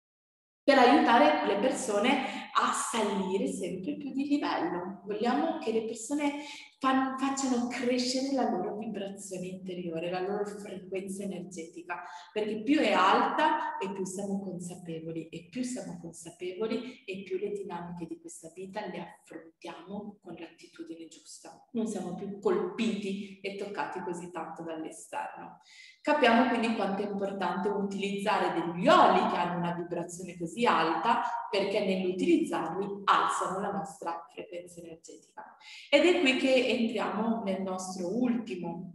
per aiutare le persone a salire sempre più di livello. Vogliamo che le persone facciano crescere la loro vibrazione interiore, la loro frequenza energetica, perché più è alta e più siamo consapevoli, e più siamo consapevoli e più le dinamiche di questa vita le affrontiamo con l'attitudine giusta. Non siamo più colpiti e toccati così tanto dall'esterno. Capiamo quindi quanto è importante utilizzare degli oli che hanno una vibrazione così alta perché nell'utilizzarli alzano la nostra frequenza energetica. Ed è qui che entriamo nel nostro ultimo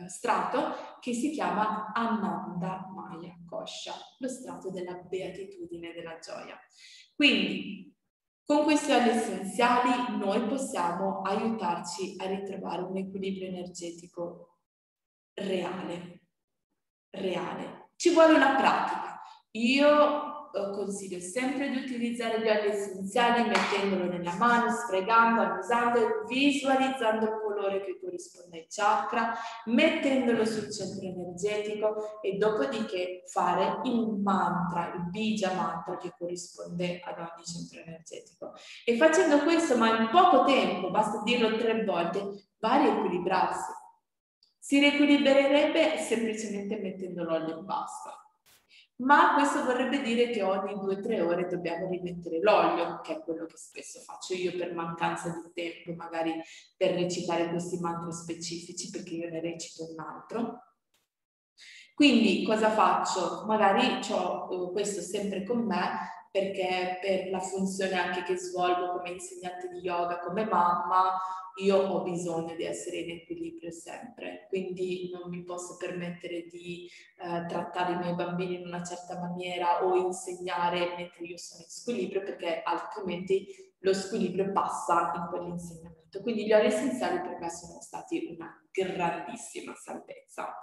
strato che si chiama Ananda Maya Kosha, lo strato della beatitudine della gioia. Quindi con questi oli essenziali noi possiamo aiutarci a ritrovare un equilibrio energetico reale. Ci vuole una pratica. Io consiglio sempre di utilizzare gli oli essenziali mettendolo nella mano, sfregando, annusando e visualizzando il colore che corrisponde ai chakra, mettendolo sul centro energetico e dopodiché fare il mantra, il bija mantra che corrisponde ad ogni centro energetico. E facendo questo, ma in poco tempo, basta dirlo 3 volte, va a riequilibrarsi. Si riequilibrerebbe semplicemente mettendo l'olio e basta. Ma questo vorrebbe dire che ogni 2-3 ore dobbiamo rimettere l'olio, che è quello che spesso faccio io per mancanza di tempo, magari per recitare questi mantra specifici, perché io ne recito un altro. Quindi cosa faccio? Magari ho questo sempre con me perché per la funzione anche che svolgo come insegnante di yoga, come mamma, io ho bisogno di essere in equilibrio sempre, quindi non mi posso permettere di trattare i miei bambini in una certa maniera o insegnare mentre io sono in squilibrio, perché altrimenti lo squilibrio passa in quell'insegnamento. Quindi gli oli essenziali per me sono stati una grandissima salvezza.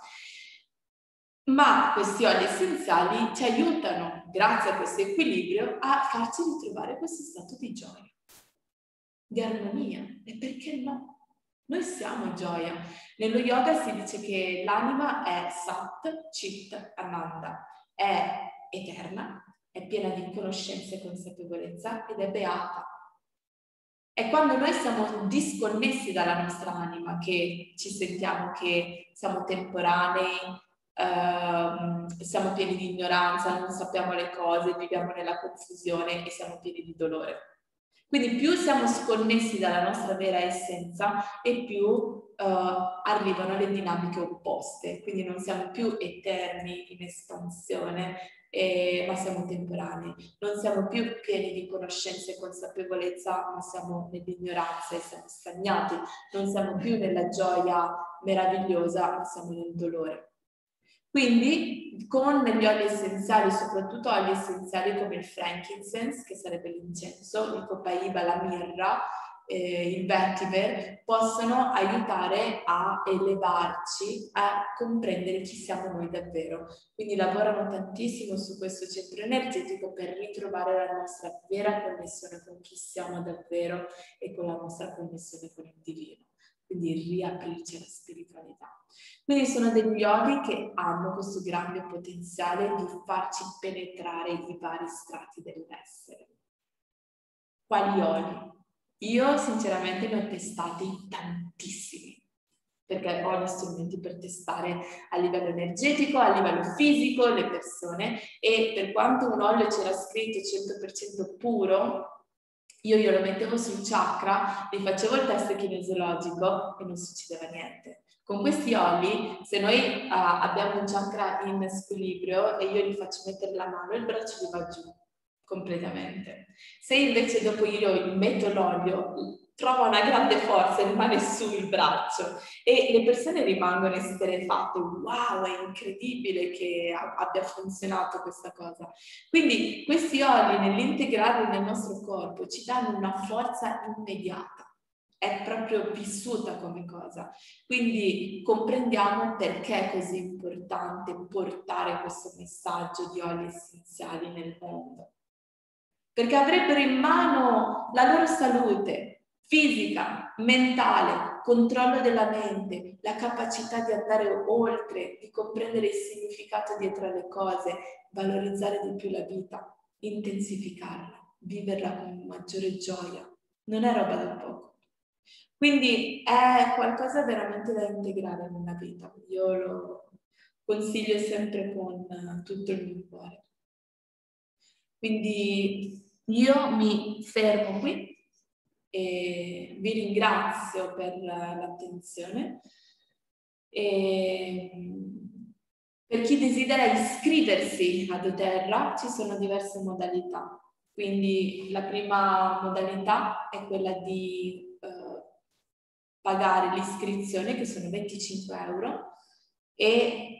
Ma questi oli essenziali ci aiutano, grazie a questo equilibrio, a farci ritrovare questo stato di gioia, di armonia. E perché no? Noi siamo gioia. Nello yoga si dice che l'anima è Sat, Chit, Ananda, è eterna, è piena di conoscenza e consapevolezza ed è beata. È quando noi siamo disconnessi dalla nostra anima che ci sentiamo che siamo temporanei, siamo pieni di ignoranza, non sappiamo le cose, viviamo nella confusione e siamo pieni di dolore. Quindi più siamo sconnessi dalla nostra vera essenza e più arrivano le dinamiche opposte. Quindi non siamo più eterni in espansione, ma siamo temporanei. Non siamo più pieni di conoscenza e consapevolezza, ma siamo nell'ignoranza e siamo stagnati. Non siamo più nella gioia meravigliosa, ma siamo nel dolore. Quindi con gli oli essenziali, soprattutto oli essenziali come il frankincense, che sarebbe l'incenso, il copaiba, la mirra, il vetiver, possono aiutare a elevarci, a comprendere chi siamo noi davvero. Quindi lavorano tantissimo su questo centro energetico per ritrovare la nostra vera connessione con chi siamo davvero e con la nostra connessione con il divino. Quindi riaprirci alla spiritualità. Quindi sono degli oli che hanno questo grande potenziale di farci penetrare i vari strati dell'essere. Quali oli? Io sinceramente ne ho testati tantissimi, perché ho gli strumenti per testare a livello energetico, a livello fisico, le persone, e per quanto un olio c'era scritto 100% puro, io glielo mettevo sul chakra, gli facevo il test kinesiologico e non succedeva niente. Con questi oli, se noi abbiamo un chakra in squilibrio e io gli faccio mettere la mano, il braccio gli va giù completamente. Se invece dopo io gli metto l'olio, trova una grande forza e rimane su il braccio e le persone rimangono esterrefatte. Wow, è incredibile che abbia funzionato questa cosa. Quindi questi oli nell'integrarli nel nostro corpo ci danno una forza immediata. È proprio vissuta come cosa. Quindi comprendiamo perché è così importante portare questo messaggio di oli essenziali nel mondo. Perché avrebbero in mano la loro salute fisica, mentale, controllo della mente, la capacità di andare oltre, di comprendere il significato dietro alle cose, valorizzare di più la vita, intensificarla, viverla con maggiore gioia. Non è roba da poco. Quindi è qualcosa veramente da integrare nella vita. Io lo consiglio sempre con tutto il mio cuore. Quindi io mi fermo qui e vi ringrazio per l'attenzione. Per chi desidera iscriversi ad doTERRA ci sono diverse modalità. Quindi la prima modalità è quella di pagare l'iscrizione, che sono 25 euro, e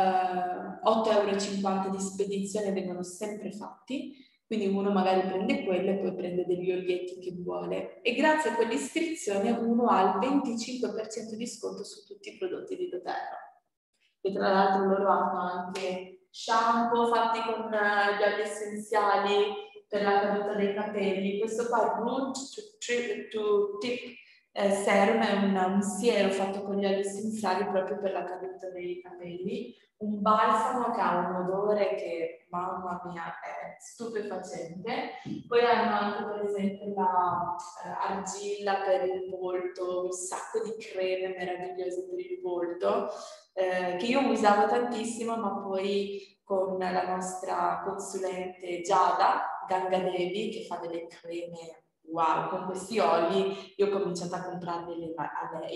8,50 euro di spedizione vengono sempre fatti, quindi uno magari prende quello e poi prende degli olietti che vuole, e grazie a quell'iscrizione uno ha il 25% di sconto su tutti i prodotti di doTERRA. E tra l'altro loro hanno anche shampoo fatti con gli oli essenziali per la caduta dei capelli. Questo qua, Root to Tip Serum, è un siero fatto con gli oli essenziali proprio per la caduta dei capelli. Un balsamo che ha un odore che, mamma mia, è stupefacente. Poi hanno anche per esempio la argilla per il volto, un sacco di creme meravigliose per il volto, che io usavo tantissimo, ma poi con la nostra consulente Giada Gangadevi, che fa delle creme wow, con questi oli, io ho cominciato a comprarli a lei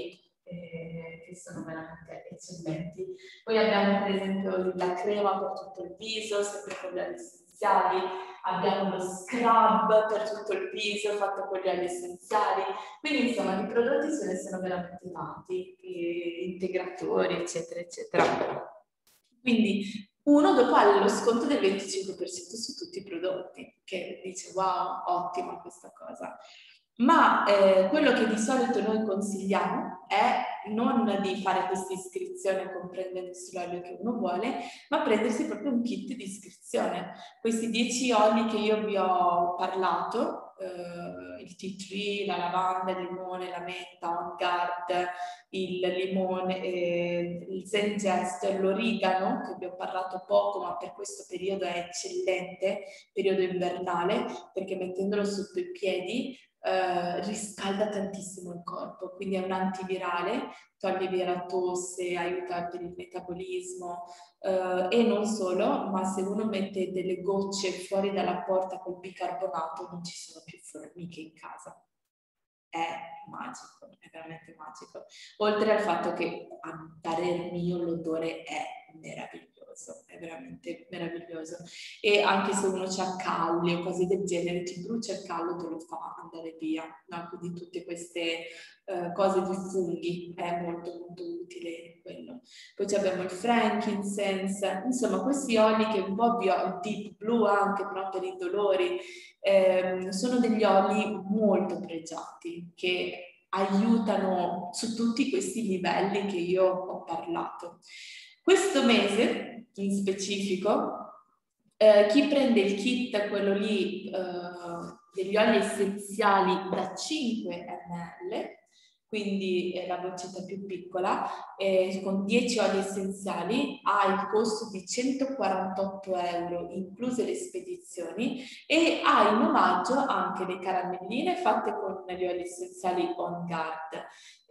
che sono veramente eccellenti. Poi abbiamo per esempio la crema per tutto il viso, sempre con gli oli essenziali, abbiamo lo scrub per tutto il viso fatto con gli oli essenziali, quindi insomma di prodotti ce ne sono veramente tanti, integratori eccetera eccetera. Quindi uno dopo ha lo sconto del 25% su tutti i prodotti, che dice wow, ottima questa cosa. Ma quello che di solito noi consigliamo è non di fare questa iscrizione comprendendosi l'olio che uno vuole, ma prendersi proprio un kit di iscrizione. Questi 10 oli che io vi ho parlato, il tea tree, la lavanda, il limone, la menta, on guard, il limone, il zengest, l'origano, che vi ho parlato poco, ma per questo periodo è eccellente, periodo invernale, perché mettendolo sotto i piedi riscalda tantissimo il corpo, quindi è un antivirale, toglie via la tosse, aiuta per il metabolismo e non solo, ma se uno mette delle gocce fuori dalla porta col bicarbonato non ci sono più formiche in casa. È magico, è veramente magico. Oltre al fatto che a parer mio l'odore è meraviglioso, è veramente meraviglioso. E anche se uno c'ha calli o cose del genere, ti brucia il callo, te lo fa andare via. No? Quindi tutte queste cose di funghi è molto molto utile quello. Poi abbiamo il frankincense, insomma questi oli che un po' il deep blue anche però per i dolori, sono degli oli molto pregiati che aiutano su tutti questi livelli che io ho parlato. Questo mese in specifico, chi prende il kit, quello lì degli oli essenziali da 5 ml, quindi la boccetta più piccola, con 10 oli essenziali, ha il costo di 148 euro, incluse le spedizioni, e ha in omaggio anche le caramelline fatte con gli oli essenziali On Guard.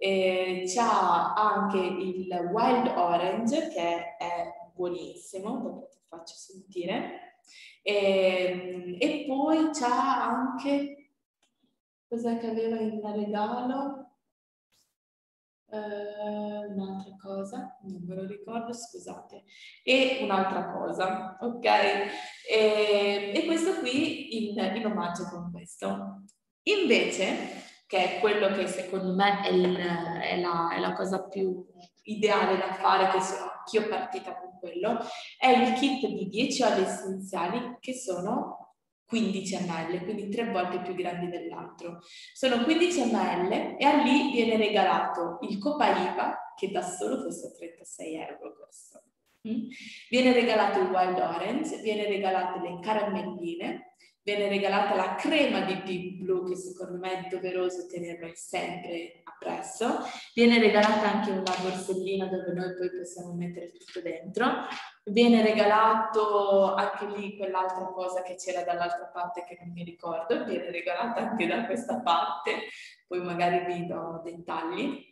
C'ha anche il Wild Orange, che è buonissimo, dopo ti faccio sentire, e poi c'ha anche, cos'è che aveva in regalo? Un'altra cosa, non me lo ricordo, scusate, e un'altra cosa, ok? E questo qui in omaggio con questo. Invece, che è quello che secondo me è la cosa più ideale da fare, che sono anch'io partita con quello, è il kit di 10 oli essenziali che sono 15 ml, quindi 3 volte più grandi dell'altro. Sono 15 ml e a lì viene regalato il Copaiba, che da solo costa 36 euro questo. Viene regalato il Wild Orange, viene regalate le caramelline, viene regalata la crema di Deep Blue, che secondo me è doveroso tenerlo sempre appresso, viene regalata anche una borsellina dove noi poi possiamo mettere tutto dentro, viene regalato anche lì quell'altra cosa che c'era dall'altra parte che non mi ricordo, viene regalata anche da questa parte, poi magari vi do dettagli,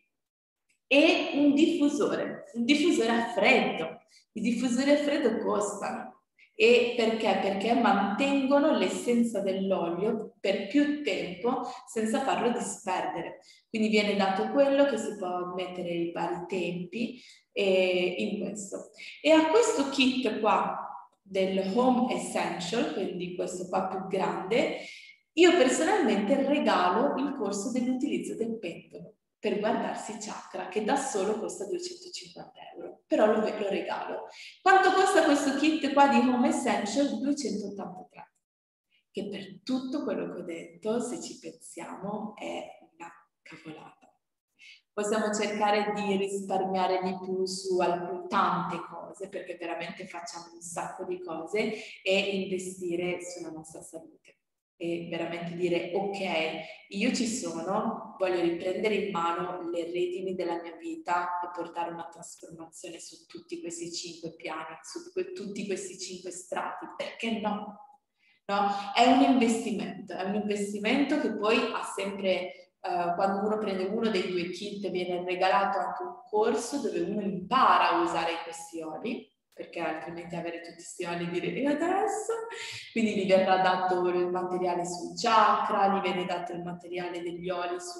e un diffusore a freddo. I diffusori a freddo costano. E perché? Perché mantengono l'essenza dell'olio per più tempo senza farlo disperdere. Quindi viene dato quello che si può mettere i vari tempi in questo. E a questo kit qua del Home Essential, quindi questo qua più grande, io personalmente regalo il corso dell'utilizzo del pendolo per guardarsi chakra, che da solo costa 250 euro, però lo regalo. Quanto costa questo kit qua di Home Essential? 283, che per tutto quello che ho detto, se ci pensiamo, è una cavolata. Possiamo cercare di risparmiare di più su tante cose, perché veramente facciamo un sacco di cose, e investire sulla nostra salute. E veramente dire ok, io ci sono, voglio riprendere in mano le redini della mia vita e portare una trasformazione su tutti questi 5 piani, su tutti questi 5 strati, perché no? No? È un investimento che poi ha sempre, quando uno prende uno dei 2 kit viene regalato anche un corso dove uno impara a usare questi oli, perché altrimenti avere tutti questi oli dire adesso, quindi gli verrà dato il materiale sul chakra, gli viene dato il materiale degli oli su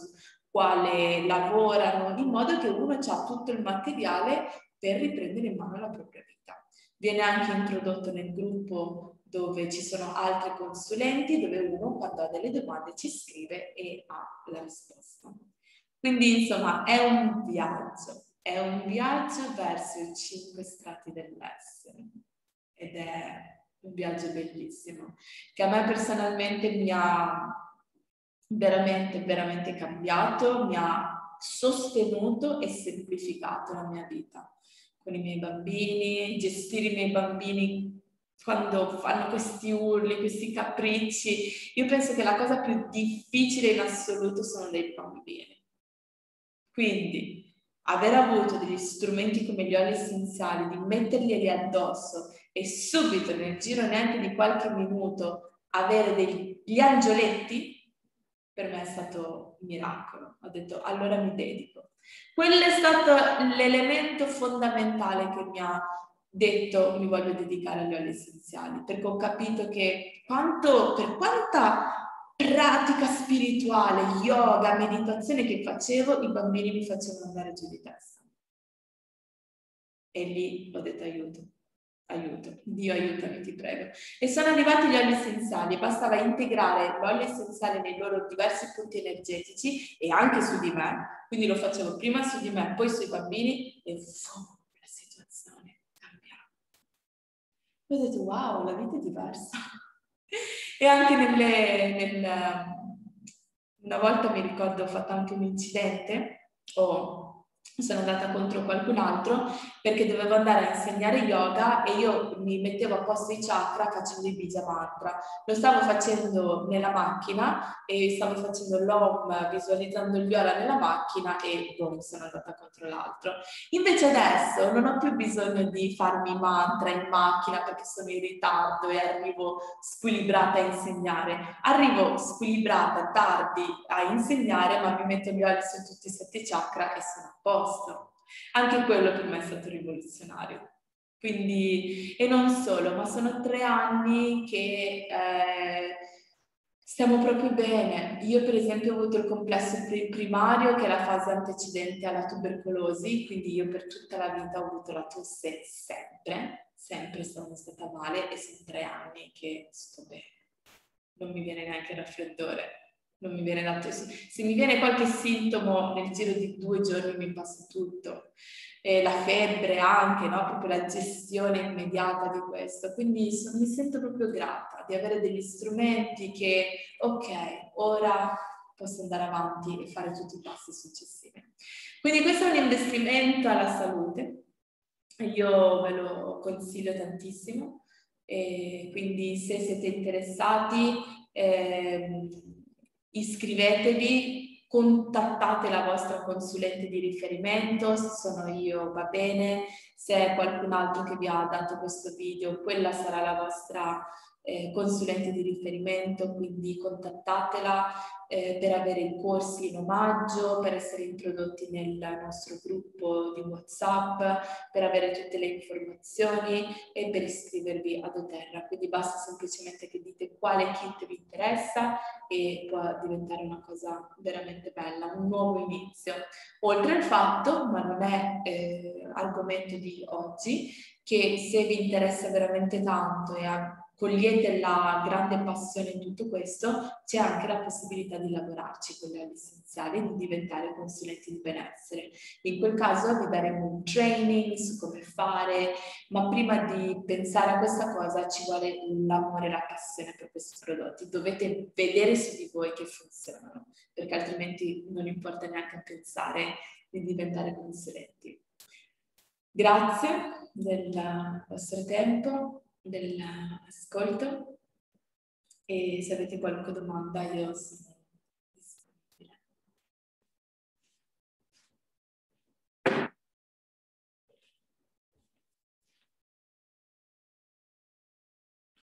quale lavorano, in modo che uno ha tutto il materiale per riprendere in mano la propria vita. Viene anche introdotto nel gruppo dove ci sono altri consulenti, dove uno quando ha delle domande ci scrive e ha la risposta. Quindi insomma è un viaggio verso i 5 strati dell'essere ed è un viaggio bellissimo che a me personalmente mi ha veramente cambiato, mi ha sostenuto e semplificato la mia vita con i miei bambini, gestire i miei bambini quando fanno questi urli, questi capricci. Io penso che la cosa più difficile in assoluto sono dei bambini. Quindi aver avuto degli strumenti come gli oli essenziali, di metterglieli addosso e subito nel giro neanche di qualche minuto avere degli angioletti, per me è stato un miracolo. Ho detto allora mi dedico. Quello è stato l'elemento fondamentale che mi ha detto mi voglio dedicare agli oli essenziali, perché ho capito che per quanta pratica spirituale, yoga, meditazione che facevo, i bambini mi facevano andare giù di testa. E lì ho detto aiuto, Dio aiutami, ti prego. E sono arrivati gli oli essenziali, bastava integrare l'olio essenziale nei loro diversi punti energetici e anche su di me, quindi lo facevo prima su di me, poi sui bambini e la situazione cambiava. Ho detto wow, la vita è diversa. E anche una volta mi ricordo ho fatto anche un incidente, sono andata contro qualcun altro perché dovevo andare a insegnare yoga e io mi mettevo a posto i chakra facendo i bija mantra. Lo stavo facendo nella macchina e stavo facendo l'Om visualizzando il viola nella macchina e boom, sono andata contro l'altro. Invece adesso non ho più bisogno di farmi mantra in macchina perché sono in ritardo e arrivo squilibrata a insegnare. Arrivo squilibrata tardi a insegnare, ma mi metto gli oli su tutti i 7 chakra e sono a posto. Anche quello per me è stato rivoluzionario. Quindi, e non solo, ma sono 3 anni che stiamo proprio bene. Io per esempio ho avuto il complesso primario, che è la fase antecedente alla tubercolosi, quindi io per tutta la vita ho avuto la tosse sempre sono stata male e sono 3 anni che sto bene. Non mi viene neanche il raffreddore. Non mi viene se mi viene qualche sintomo nel giro di 2 giorni mi passa tutto, la febbre anche, no? Proprio la gestione immediata di questo, quindi mi sento proprio grata di avere degli strumenti che ok, ora posso andare avanti e fare tutti i passi successivi. Quindi questo è un investimento alla salute, io ve lo consiglio tantissimo, e quindi se siete interessati iscrivetevi, contattate la vostra consulente di riferimento, se sono io va bene, se è qualcun altro che vi ha dato questo video, quella sarà la vostra consulente di riferimento, quindi contattatela per avere i corsi in omaggio, per essere introdotti nel nostro gruppo di WhatsApp, per avere tutte le informazioni e per iscrivervi ad doTERRA. Quindi basta semplicemente che dite quale kit vi interessa e può diventare una cosa veramente bella, un nuovo inizio. Oltre al fatto, ma non è argomento di oggi, che se vi interessa veramente tanto e cogliete la grande passione in tutto questo, c'è anche la possibilità di lavorarci con gli oli essenziali e di diventare consulenti di benessere. In quel caso vi daremo un training su come fare, ma prima di pensare a questa cosa ci vuole l'amore e la passione per questi prodotti. Dovete vedere su di voi che funzionano, perché altrimenti non importa neanche a pensare di diventare consulenti. Grazie del vostro tempo, dell'ascolto e se avete qualche domanda io sono